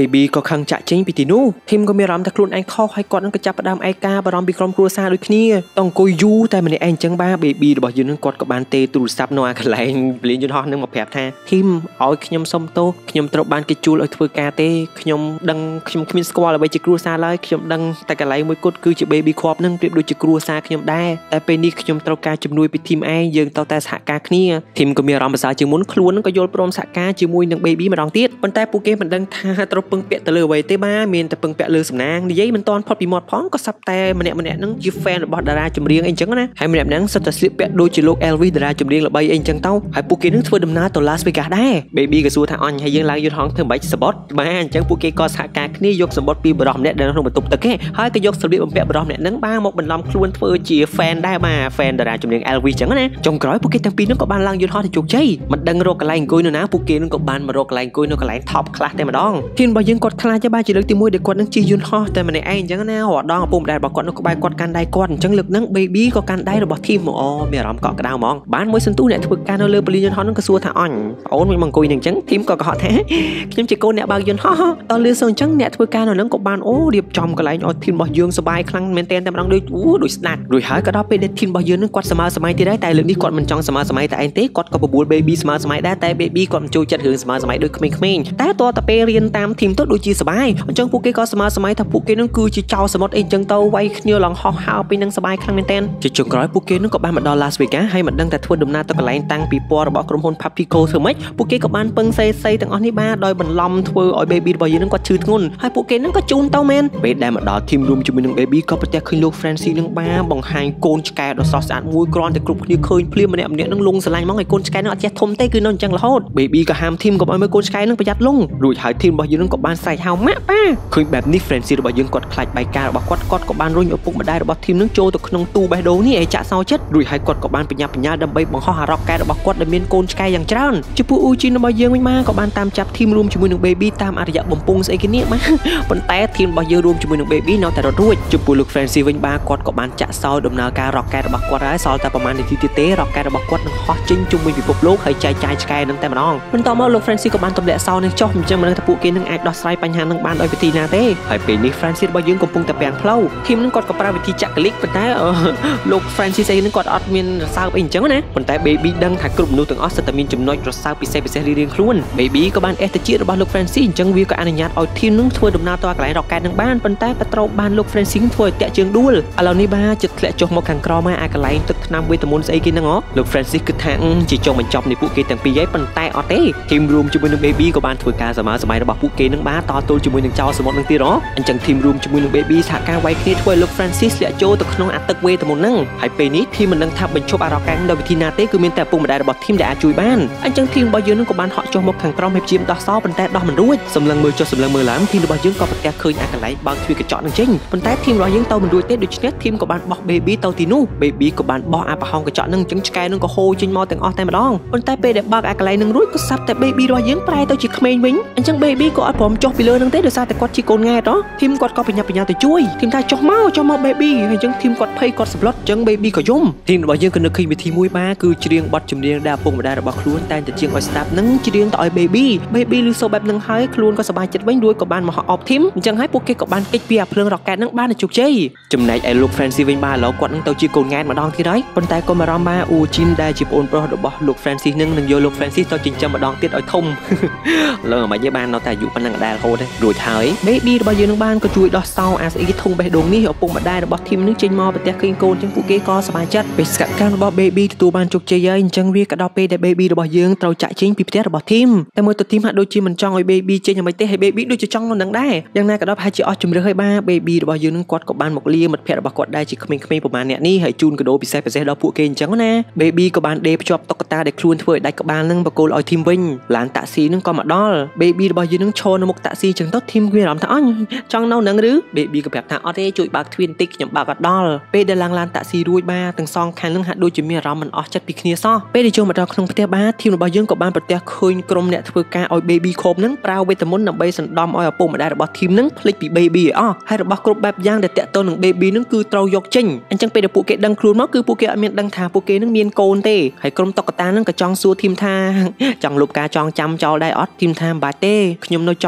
ខឹងចាក់ចេញពីទីនោះធីមក៏មានអារម្មណ៍ថាខ្លួនឯងខុសហើយគាត់នឹងក៏ចាប់ផ្ដើមឯកាបារម្ភពីក្រុមគ្រួសារដូចគ្នាតអង្គុយយូរតែម្នាក់ឯងអញ្ចឹងបាទ baby របស់យើងនឹងគាត់ក៏បានទេទូរស័ព្ទនៅអាកន្លែងពលានយន្តហោះនឹងមកប្រាប់ថាធីមឲ្យខ្ញុំសុំទោសខ្ញុំត្រូវបានគេជួលឲ្យធ្វើការទេខ្ញុំដឹងខ្ញុំគ្មានស្គាល់អ្វីជាគ្រួសារឡើយខ្ញុំដឹងតែកន្លែងមួយគត់គឺជា baby គ្រាប់នឹងប្រៀបដូចជាគ្រួសារខ្ញុំដែរតែពេលនេះខ្ញុំត្រូវការជំនួយពីធីមឯងយើងទៅតែសហការគ្នាធីមក៏មានអារម្មណ៍ប្រសើរជាងមុនខ្លួននឹងក៏យល់ព្រមសហការជាមួយនឹង baby ម្ដងទៀតប៉ុន្តែពួកគេមិនដឹងថាត្រូវពឹងពាក់ទៅលើអ្វីទេបាទមានតែពឹងពាក់លើសំណាងនិយាយមិនទាន់ផុតពីមាត់ផងក៏សាប់តែម្នាក់ម្នាក់នឹងជា fan របស់តារាចម្រៀងអីចឹងណាហើយម្នាក់ហ្នឹងសិតតែស្លៀកពាក់ដូចជាលោក Elvis តារាចម្រៀងល្បីអីចឹងទៅហើយពួកគេនឹងធ្វើដំណើរទៅ Las Vegas ដែរ baby ក៏សួរថាអញហើយយើងឡើងយន្តហោះធ្វើមិនបាច់សបត់បាទអញ្ចឹងពួកគេក៏សហការគ្នាយកសម្បត្តិពីបរិសម្នាក់ដែលនៅក្នុងបន្ទប់ទឹកឯងហើយក៏យកសម្លៀកបំពាក់បរិសម្នាក់ហ្នឹងបាទមកបន្លំខ្លួនធ្វើជា fan ដែរបាទ fan តារាចម្រៀង Elvis ចឹងណាចុងក្រោយពួកគេទាំងពីរហ្នឹងក៏បានឡើងយន្តហោះទៅជោគជ័យមិនដឹងរកកន្លែងអង្គុយនៅណាពួកគេនឹងក៏បានមករកកន្លែងអង្គុយនៅកន្លែង top class តែម្ដងទីរបស់យើងគាត់ខ្លាចទេបាទជាលើកទីមួយដែលគាត់នឹងជិះយន្តហោះតែម្នាក់ឯងអញ្ចឹងណារដងឪពុកម្ដាយរបស់គាត់នៅក្បែរគាត់កាន់ដៃគាត់អញ្ចឹងលើកហ្នឹង baby ក៏កាន់ដៃរបស់ធីមមកអូមានអារម្មណ៍កក់ក្ដៅហ្មងបានមួយសន្ទុះអ្នកធ្វើការនៅលើពលានយន្តហោះហ្នឹងក៏សួរថាអញអូនមិនមកអង្គុយនឹងអញ្ចឹងធីមក៏កុហកថាខ្ញុំជាកូនអ្នកបើកយន្តហោះតើលឺសូនអញ្ចឹងអ្នកធ្វើការនៅហ្នឹងក៏បានអូរៀបចំកន្លែងឲ្យធីមរបស់យើងសប្បាយខ្លាំងមែនទែនតែម្ដងដូចអូដូចស្ដាច់រួចហើយក៏ដល់ពេលដែលធីមរបស់យើងហ្នឹងគាត់ស្មើសម័យទៀតដែរតែលើកនេះគាត់មិនចង់ស្មើសម័យតែឯងទេគាត់ក៏បបួល baby ស្មើសម័យដែរតែ baby គាត់មិនចូលចិត្តរឿងស្មើសម័យដូចក្មេងៗតែតើតពេលរៀនតាមធីមទៅដូចជាសប្បាយអញ្ចឹងពួកគេក៏ស្មើសម័យថាពួកគេនឹងគឺជាចៅសមុទ្រអីចឹងទៅវាយគ្នាឡើងហោះហើរពីនឹងសប្បាយខ្លាំងមែនទែនជាចុងក្រោយពួកគេនឹងក៏បានមកដល់ Las Vegas ហើយមិនដឹងតែធ្វើដំណើរទៅកន្លែងតាំងពីពណ៌របស់ក្រុមហ៊ុន Papico ធ្វើម៉េចពួកគេក៏បានពឹងសេសេទាំងអស់នេះបាទដោយបន្លំធ្វើឲ្យ baby របស់យើងនឹងគាត់ឈឺធ្ងន់ហើយពួកគេនឹងក៏ជូនទៅមែនពេលដែលមកដល់ធីមរួមជាមួយនឹង baby ក៏ប្រទះឃើញលោក Francis នឹងបានបង្ហាញកូនឆ្កែដ៏ស្រស់ស្អាតមួយគ្រាន់តែគ្រប់គ្នាឃើញភ្លាមម្នាក់ម្នាក់នឹងលងស្រឡាញ់ហ្មងឲ្យកូនឆ្កែនឹងអត់ចេះធំទេគឺនៅអញ្ចឹងរហូត baby ក៏ហាមធីមកុំឲ្យមើលកូនឆ្កែនឹងប្រយ័ត្នលងរួចហើយធីមរបស់យើងនឹងក៏បានស្រែកហៅម៉ាក់ប៉ាឃើញបែបនេះ Francis របស់យើងគាត់ខ្លាចបែកការរបស់គាត់គាត់ក៏បានរុញឪពុកម្ដាយរបស់ធីមនឹងចូលទៅក្នុងទូបេះដូងនេះឲ្យចាក់សោចិត្តរួចហើយគាត់ក៏បានបញ្ញាបញ្ញាដើម្បីបង្ហោះអារ៉ុកកែរបស់គាត់ដែលមានកូនឆ្កែយ៉ាងច្រើនចំពោះអ៊ូជីនរបស់យើងវិញមកក៏បានតាមចាប់ធីមរួមជាមួយនឹង baby តាមអរិយបំពង់ស្អីគេនេះមកប៉ុន្តែធីមរបស់យើងរួមជាមួយនឹង baby នៅតែរត់រួចចំពោះលោក Francis វិញបាទគាត់ក៏បានចាក់សោដំណើរការរ៉ុកកែរបស់គាត់ហើយសល់តែប្រហែលនាទីទៀតទេរ៉ុកកែរបស់គាត់នឹងហោះចេញជុំវិញពិភពលោកហើយចែកចាយឆ្កែនឹងតែម្ដងបន្ទាប់មកលោក Francis ក៏បានទម្លាក់សោនេះចុះអញ្ចឹងមិនដឹងថាពួកគេនឹងអាចដោះស្រាយបញ្ហានឹងបានដោយវិធីណាទេហើយពេលនេះ Francis របស់យើងកំពុងតែពាំងផ្លូវធីមនឹងគាត់ក៏ប្រើវិធីចាក់កលិកប៉ុន្តែលោក Francis ឯងគាត់អត់មានរសើបអីអញ្ចឹងណាប៉ុន្តែ baby ដឹងថាគ្រប់មនុស្សទាំងអស់សិតតែមានចំណុចរសើបពិសេសពិសេសរៀងៗខ្លួន baby ក៏បានអេសតិជាតិរបស់លោក Francis អញ្ចឹងវាក៏អនុញ្ញាតឲ្យធីមនឹងធ្វើដំណើរទៅកន្លែងរ៉ុកកែនឹងបានប៉ុន្តែក៏ត្រូវបានលោក Francis ធ្វើឲ្យតាក់ជើងដួលឥឡូវនេះបាទចិត្តធ្លាក់ចុះមកខាងក្រមកអាកន្លែងទឹកថ្នាំវេទមន្តស្អីគេហ្នឹងហ៎លោក Francis គិតថាជាចុងបញ្ចប់នៃពួកគេទាំងពីរហើយប៉ុន្តែអត់ទេធីមរួមជាមួយនឹង baby ក៏បានធ្វើការសម័យសម័យរបស់ពួកគេនឹងបានតទល់ជាមួយនឹងចៅសមុទ្រនឹងទៀតហ៎អញ្ចឹងធីមរួមជាមួយនឹង baby សហការវាយគ្នាធ្វើឲ្យលោក Francis លាក់ចូលទៅក្នុងអាទឹកវេទមន្តហ្នឹងហើយពេលនេះធីមមិនដឹងថាបញ្ឈប់អារ៉ុកកែដោយវិធីណាទេគឺមានតែឪពុកម្ដាយរបស់ធីមដែលអាចជួយបានអញ្ចឹងធីមរបស់យើងនឹងក៏បានហក់ចុះមកខាងក្រោមហើយព្យាយាមដោះសោប៉ុន្តែដោះមិនរួចសម្លឹងមើលចុះសម្លឹងមើលឡើងធីមរបស់យើងក៏ប្រទះឃើញអាកន្លែងបើកទ្វារកញ្ចក់នឹងចេញប៉ុន្តែធីមរបស់យើងទៅមិនរួចទេដូច្នេះធីមក៏បានបោះ baby ទៅទីនោះ baby ក៏បានបោះអាប្រហោងកញ្ចក់នឹងអញ្ចឹងឆ្កែនឹងក៏ហូរចេញមកទាំងអស់តែម្ដងប៉ុន្តែពេលដែលបើកអាកន្លែងនឹងរួចក៏សាប់តែ baby របស់យើងប្រែទៅជាក្មេងវិញអញ្ចឹង baby ក៏អត់ព្រមចុះពីលើនឹងទេដោយសារតែគាត់ជាកូនង៉ែតហ៎ធីមគាត់ក៏បញ្ញាបញ្ញាទៅជួយធីមថាចុះមកចុះមក baby ហើយអញ្ចឹងធីមគាត់ភ័យគាត់ស្ប្លុតអញ្ចឹង baby ក៏យំធីមរបស់យើងក៏នឹកឃើញវិធីមួយបាទគឺច្រៀងបទចម្រៀងដែលឪពុកម្ដាយរបស់ខ្លួនតែងតែជាងឲ្យស្ដាប់នឹងច្រៀងទៅឲ្យ baby baby ឮសូរបែបហ្នឹងហើយខ្លួនក៏សប្បាយចិត្តវិញរួចក៏បានមកហៅអបធីមអញ្ចឹងហើយពួកគេក៏បានគេចពីអាភ្លើងរ៉ុកកែហ្នឹងបានជោគជ័យចំណែកឯលោក Francis វិញបាទឥឡូវគាត់នឹងទៅជាកូនង៉ែតម្ដងទៀតហើយប៉ុន្តែក៏មានអារម្មណ៍បាទអ៊ូជីនដែលជាប្អូនប្រុសរបស់លោក Francis នឹងនឹងយកលោក Francis ទៅចិញ្ចឹមម្ដងទៀតឲ្យធំលើមិនទេបាននៅតែអាយុប៉ុណ្ណឹងដែររហូតរួចហើយ baby របស់យើងនឹងបានក៏ជួយដោះសោអាស្អីធុងបេះដូងនេះឪពុកម្ដាយរបស់ធីមនឹងចេញមកប្រទះឃើញកូនអញ្ចឹងពួកគេក៏សប្បាយចិត្តបេសកកម្មរបស់ baby ទទួលបានជោគជ័យហើយអញ្ចឹងវាក៏ដល់ពេលដែល baby របស់យើងត្រូវចាក់ចេញពីផ្ទះរបស់ធីមតែមើលទៅធីមហាក់ដូចជាមិនចង់ឲ្យ baby ចេញយ៉ាងម៉េចទេហើយ baby ដូចជាចង់នៅនឹងដែរយ៉ាងណាក៏ដោយប្រហែលជាអស់ជំរឿហើយបាទ baby របស់យើងនឹងគាត់ក៏បានមកលាមិត្តភ័ក្តិរបស់គាត់ដែរជាក្មេងៗប្រហែលអ្នកនេះហើយជូនកាដូពិសេសពិសេសដល់ពួកគេអញ្ចឹងណា baby ក៏បានដេកភ្ជាប់តុក្កតាដែលខ្លួនធ្វើឲ្យដាច់ក្បាលនឹងបកគោលឲ្យធីមវិញឡានតាក់ស៊ីនឹងក៏មកដល់ baby របស់យើងនឹងឈរនៅមុខតាក់ស៊ីអញ្ចឹងទៅធីមវាអារម្មណ៍ថាអញចង់នៅនឹងឬ baby ក៏ប្រាប់ថាអត់ទេជួយបើកទ្វារបន្តិចខ្ញុំបើកអត់ដល់ពេលដែលឡើងឡានតាក់ស៊ីរួចបាទទាំងសងខាងនឹងហាក់ដូចជាមានអារម្មណ៍មិនអស់ចិត្តពីគ្នាសោះពេលដែលចូលមកដល់ក្នុងផ្ទះបាទធីមរបស់យើងក៏បានប្រទះឃើញក្រុមអ្នកធ្វើការឲ្យ baby ខូបនឹងប្រើវេទមន្តដើម្បីសណ្ដំឲ្យឪពុកម្ដាយរបស់ធីមនឹងភ្លេចពី baby អស់ហើយរបស់គ្រប់បែបយ៉ាងដែលតាក់ទងនឹង baby នឹងគឺត្រូវយកចេញអញ្ចឹងពេលដែលពួកគេដឹងខ្លួនមកគឺពួកគេអត់មានដឹងថាពួកគេនឹងមានកូនទេហើយក្រុមតុក្កតានឹងក៏ចង់សួរធីមថាចង់លុបការចងចាំចោលដែរអត់ធីមថាមិនបាច់ទេខ្ញុំនៅចង់ចងចាំ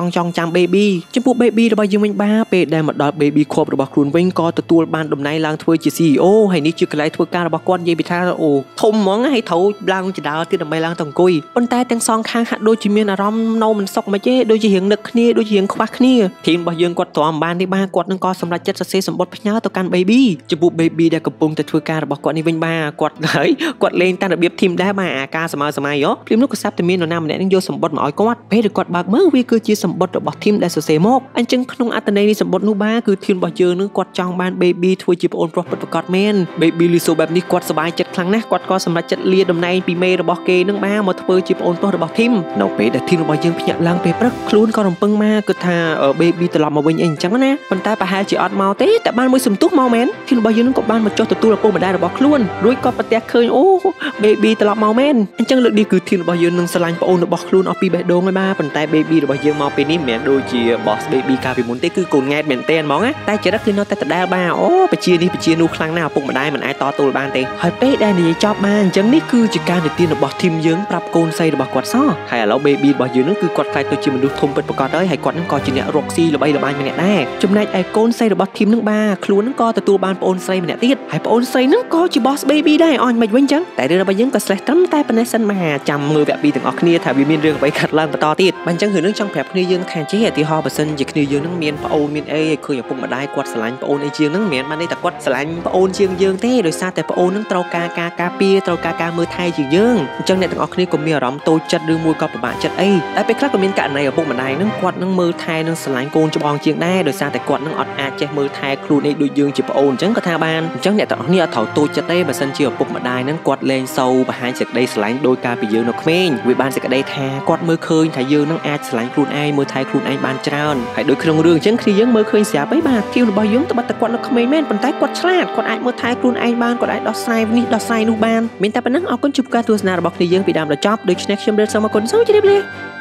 baby ចំពោះ baby របស់យើងវិញបាទពេលដែលមកដល់ baby ខប់របស់ខ្លួនវិញក៏ទទួលបានតំណែងឡើងធ្វើជា ซี อี โอ ហើយនេះជាកន្លែងធ្វើការរបស់គាត់និយាយពីថាអូធំហ្មងហើយត្រូវឡើងចដាលទៀតដើម្បីឡើងទៅអង្គុយប៉ុន្តែទាំងសងខាងហាក់ដូចជាមានអារម្មណ៍នៅមិនសុខមិនទេដូចជារៀងនឹកគ្នាដូចជារៀងខ្វះគ្នាធីមរបស់យើងគាត់ទ្រាំបានទេបាទគាត់នឹងក៏សម្រេចចិត្តសរសេរសម្បត្តិផ្ញើទៅកាន់ baby ចំពោះ baby ដែលកំពុងតែធ្វើការរបស់គាត់នេះវិញបាទគាត់ហើយគាត់លេងតាមរបៀបធីមដែរបាទអាការសម័យសម័យហ៎ព្រាមនោះក៏ស្រាប់តែមាននរណាម្នាក់នឹងយកសម្បត្តិមកឲ្យគាត់ពេលដែលគាត់បើកមើលវាគឺជាសម្បត្តិរបស់ធីមដែលសរសេរមកអញ្ចឹងក្នុងអត្ថន័យនេះសម្បត្តិនោះបាទគឺធីមរបស់យើងនឹងគាត់ចង់បាន baby ធ្វើជាប្អូនប្រុសពិតប្រាកដមែន baby លឺសូបែបនេះគាត់សប្បាយចិត្តខ្លាំងណាស់គាត់ក៏សម្រេចចិត្តលាតំណែងពីមេរបស់គេនឹងបាទមកធ្វើជាប្អូនប្រុសរបស់ធីមនៅពេលដែលធីមរបស់យើងភ្ញាក់ឡើងពេលព្រឹកខ្លួនក៏រំពឹងមកគិតថា baby ត្រឡប់មកវិញអីអញ្ចឹងណាប៉ុន្តែប្រហែលជាអត់មកទេតែបានមួយសំទុះមកមែនធីមរបស់យើងនឹងក៏បានមកចុះទទួលឪពុកម្ដាយរបស់ខ្លួនរួចក៏ប្រទះឃើញអូ baby ត្រឡប់មកមែនអញ្ចឹងលើកនេះគឺធីមរបស់យើងនឹងស្រឡាញ់ប្អូនរបស់ខ្លួនអស់ពីបេះដូងហើយបាទប៉ុន្តែ baby របស់យើងមកពេលនេះមិនមែនដូចជា boss baby កាលពីមុនទេគឺកូនង៉ែតមែនទេហ្មងណាតែចរិតគឺនៅតែដដែលបាទអូបជានេះបជានោះខ្លាំងណាស់ឪពុកម្ដាយមិនអាចតទល់បានទេហើយពេលដែលនិយាយចប់បានអញ្ចឹងនេះគឺជាការនិទានរបស់ធីមយើងប្រាប់កូនស្រីរបស់គាត់សោះហើយឥឡូវ baby របស់យើងនឹងគឺគាត់ខ្លាចទៅជាមនុស្សធំពិតប្រាកដហើយហើយគាត់នឹងក៏ជាអ្នករកស៊ីល្បីល្បាញម្នាក់ដែរចំណែកឯកូនស្រីរបស់ធីមនឹងបាទខ្លួននឹងក៏ទទួលបានប្អូនស្រីម្នាក់ទៀតហើយប្អូនស្រីនឹងក៏ជា boss baby ដែរអស់មិនវិញអញ្ចឹងតែរឿងរបស់យើងក៏ស្លេះត្រឹមតែប៉ុណ្ណេះសិនមកចាំមើលវគ្គពីរទាំងអស់គ្នាថាវាមានរឿងអ្វីកាត់ឡើងបន្តទៀតបើអញ្ចឹងរឿងនឹងចង់ប្រាប់គ្នាយើងថាជាឧទាហរណ៍បើសិនជាគ្នាយើងនឹងមានប្អូនមានអីឲ្យឃើញឪពុកម្ដាយគាត់ស្រឡាញ់ប្អូនអីជាងនឹងមិនមែនបានន័យថាគាត់ស្រឡាញ់ប្អូនជាងយើងទេដោយសារតែប្អូននឹងត្រូវការការការពារត្រូវការការមើលថែជាងយើងអញ្ចឹងអ្នកទាំងអស់គ្នាកុំមានអារម្មណ៍តូចចិត្តឬមួយក៏ពិបាកចិត្តអីតែពេលខ្លះក៏មានករណីឪពុកម្ដាយនឹងគាត់នឹងមើលថែនឹងស្រឡាញ់កូនច្បងជាងដែរដោយសារតែគាត់នឹងអត់អាចចេះមើលថែខ្លួនឯងដូចយើងជាប្អូនអញ្ចឹងក៏ថាបានអញ្ចឹងអ្នកទាំងអស់គ្នាអត់ត្រូវតូចចិត្តទេបើសិនជាឪពុកម្ដាយនឹងគាត់លែងសូវបង្ហាញសេចក្ដីស្រឡាញ់ដោយការពីយើងនៅក្មេងវាបានសេចក្ដីថាគាត់មើលឃើញថាយើងនឹងអាចស្រឡាញ់ខ្លួនឯងមើលថែខ្លួនឯងបានច្រើនហើយដូចក្នុងរឿងអញ្ចឹងគ្នាយើងមើលឃើញស្រាប់ហើយបាទគីវរបស់យើងត្បិតតែគាត់នៅក្មេងមែនប៉ុន្តែគាត់ឆ្លាតគាត់អាចមើលថែខ្លួនឯងបានគាត់អាចដោះស្រាយនេះដោះស្រាយនោះបានមានតែប៉ុណ្ណឹងអរគុណជួបការទស្សនារបស់គ្នាយើងពីដើមដល់ចប់ដូច្នេះខ្ញុំរើសសូមអរគុណសូមជម្រាបលា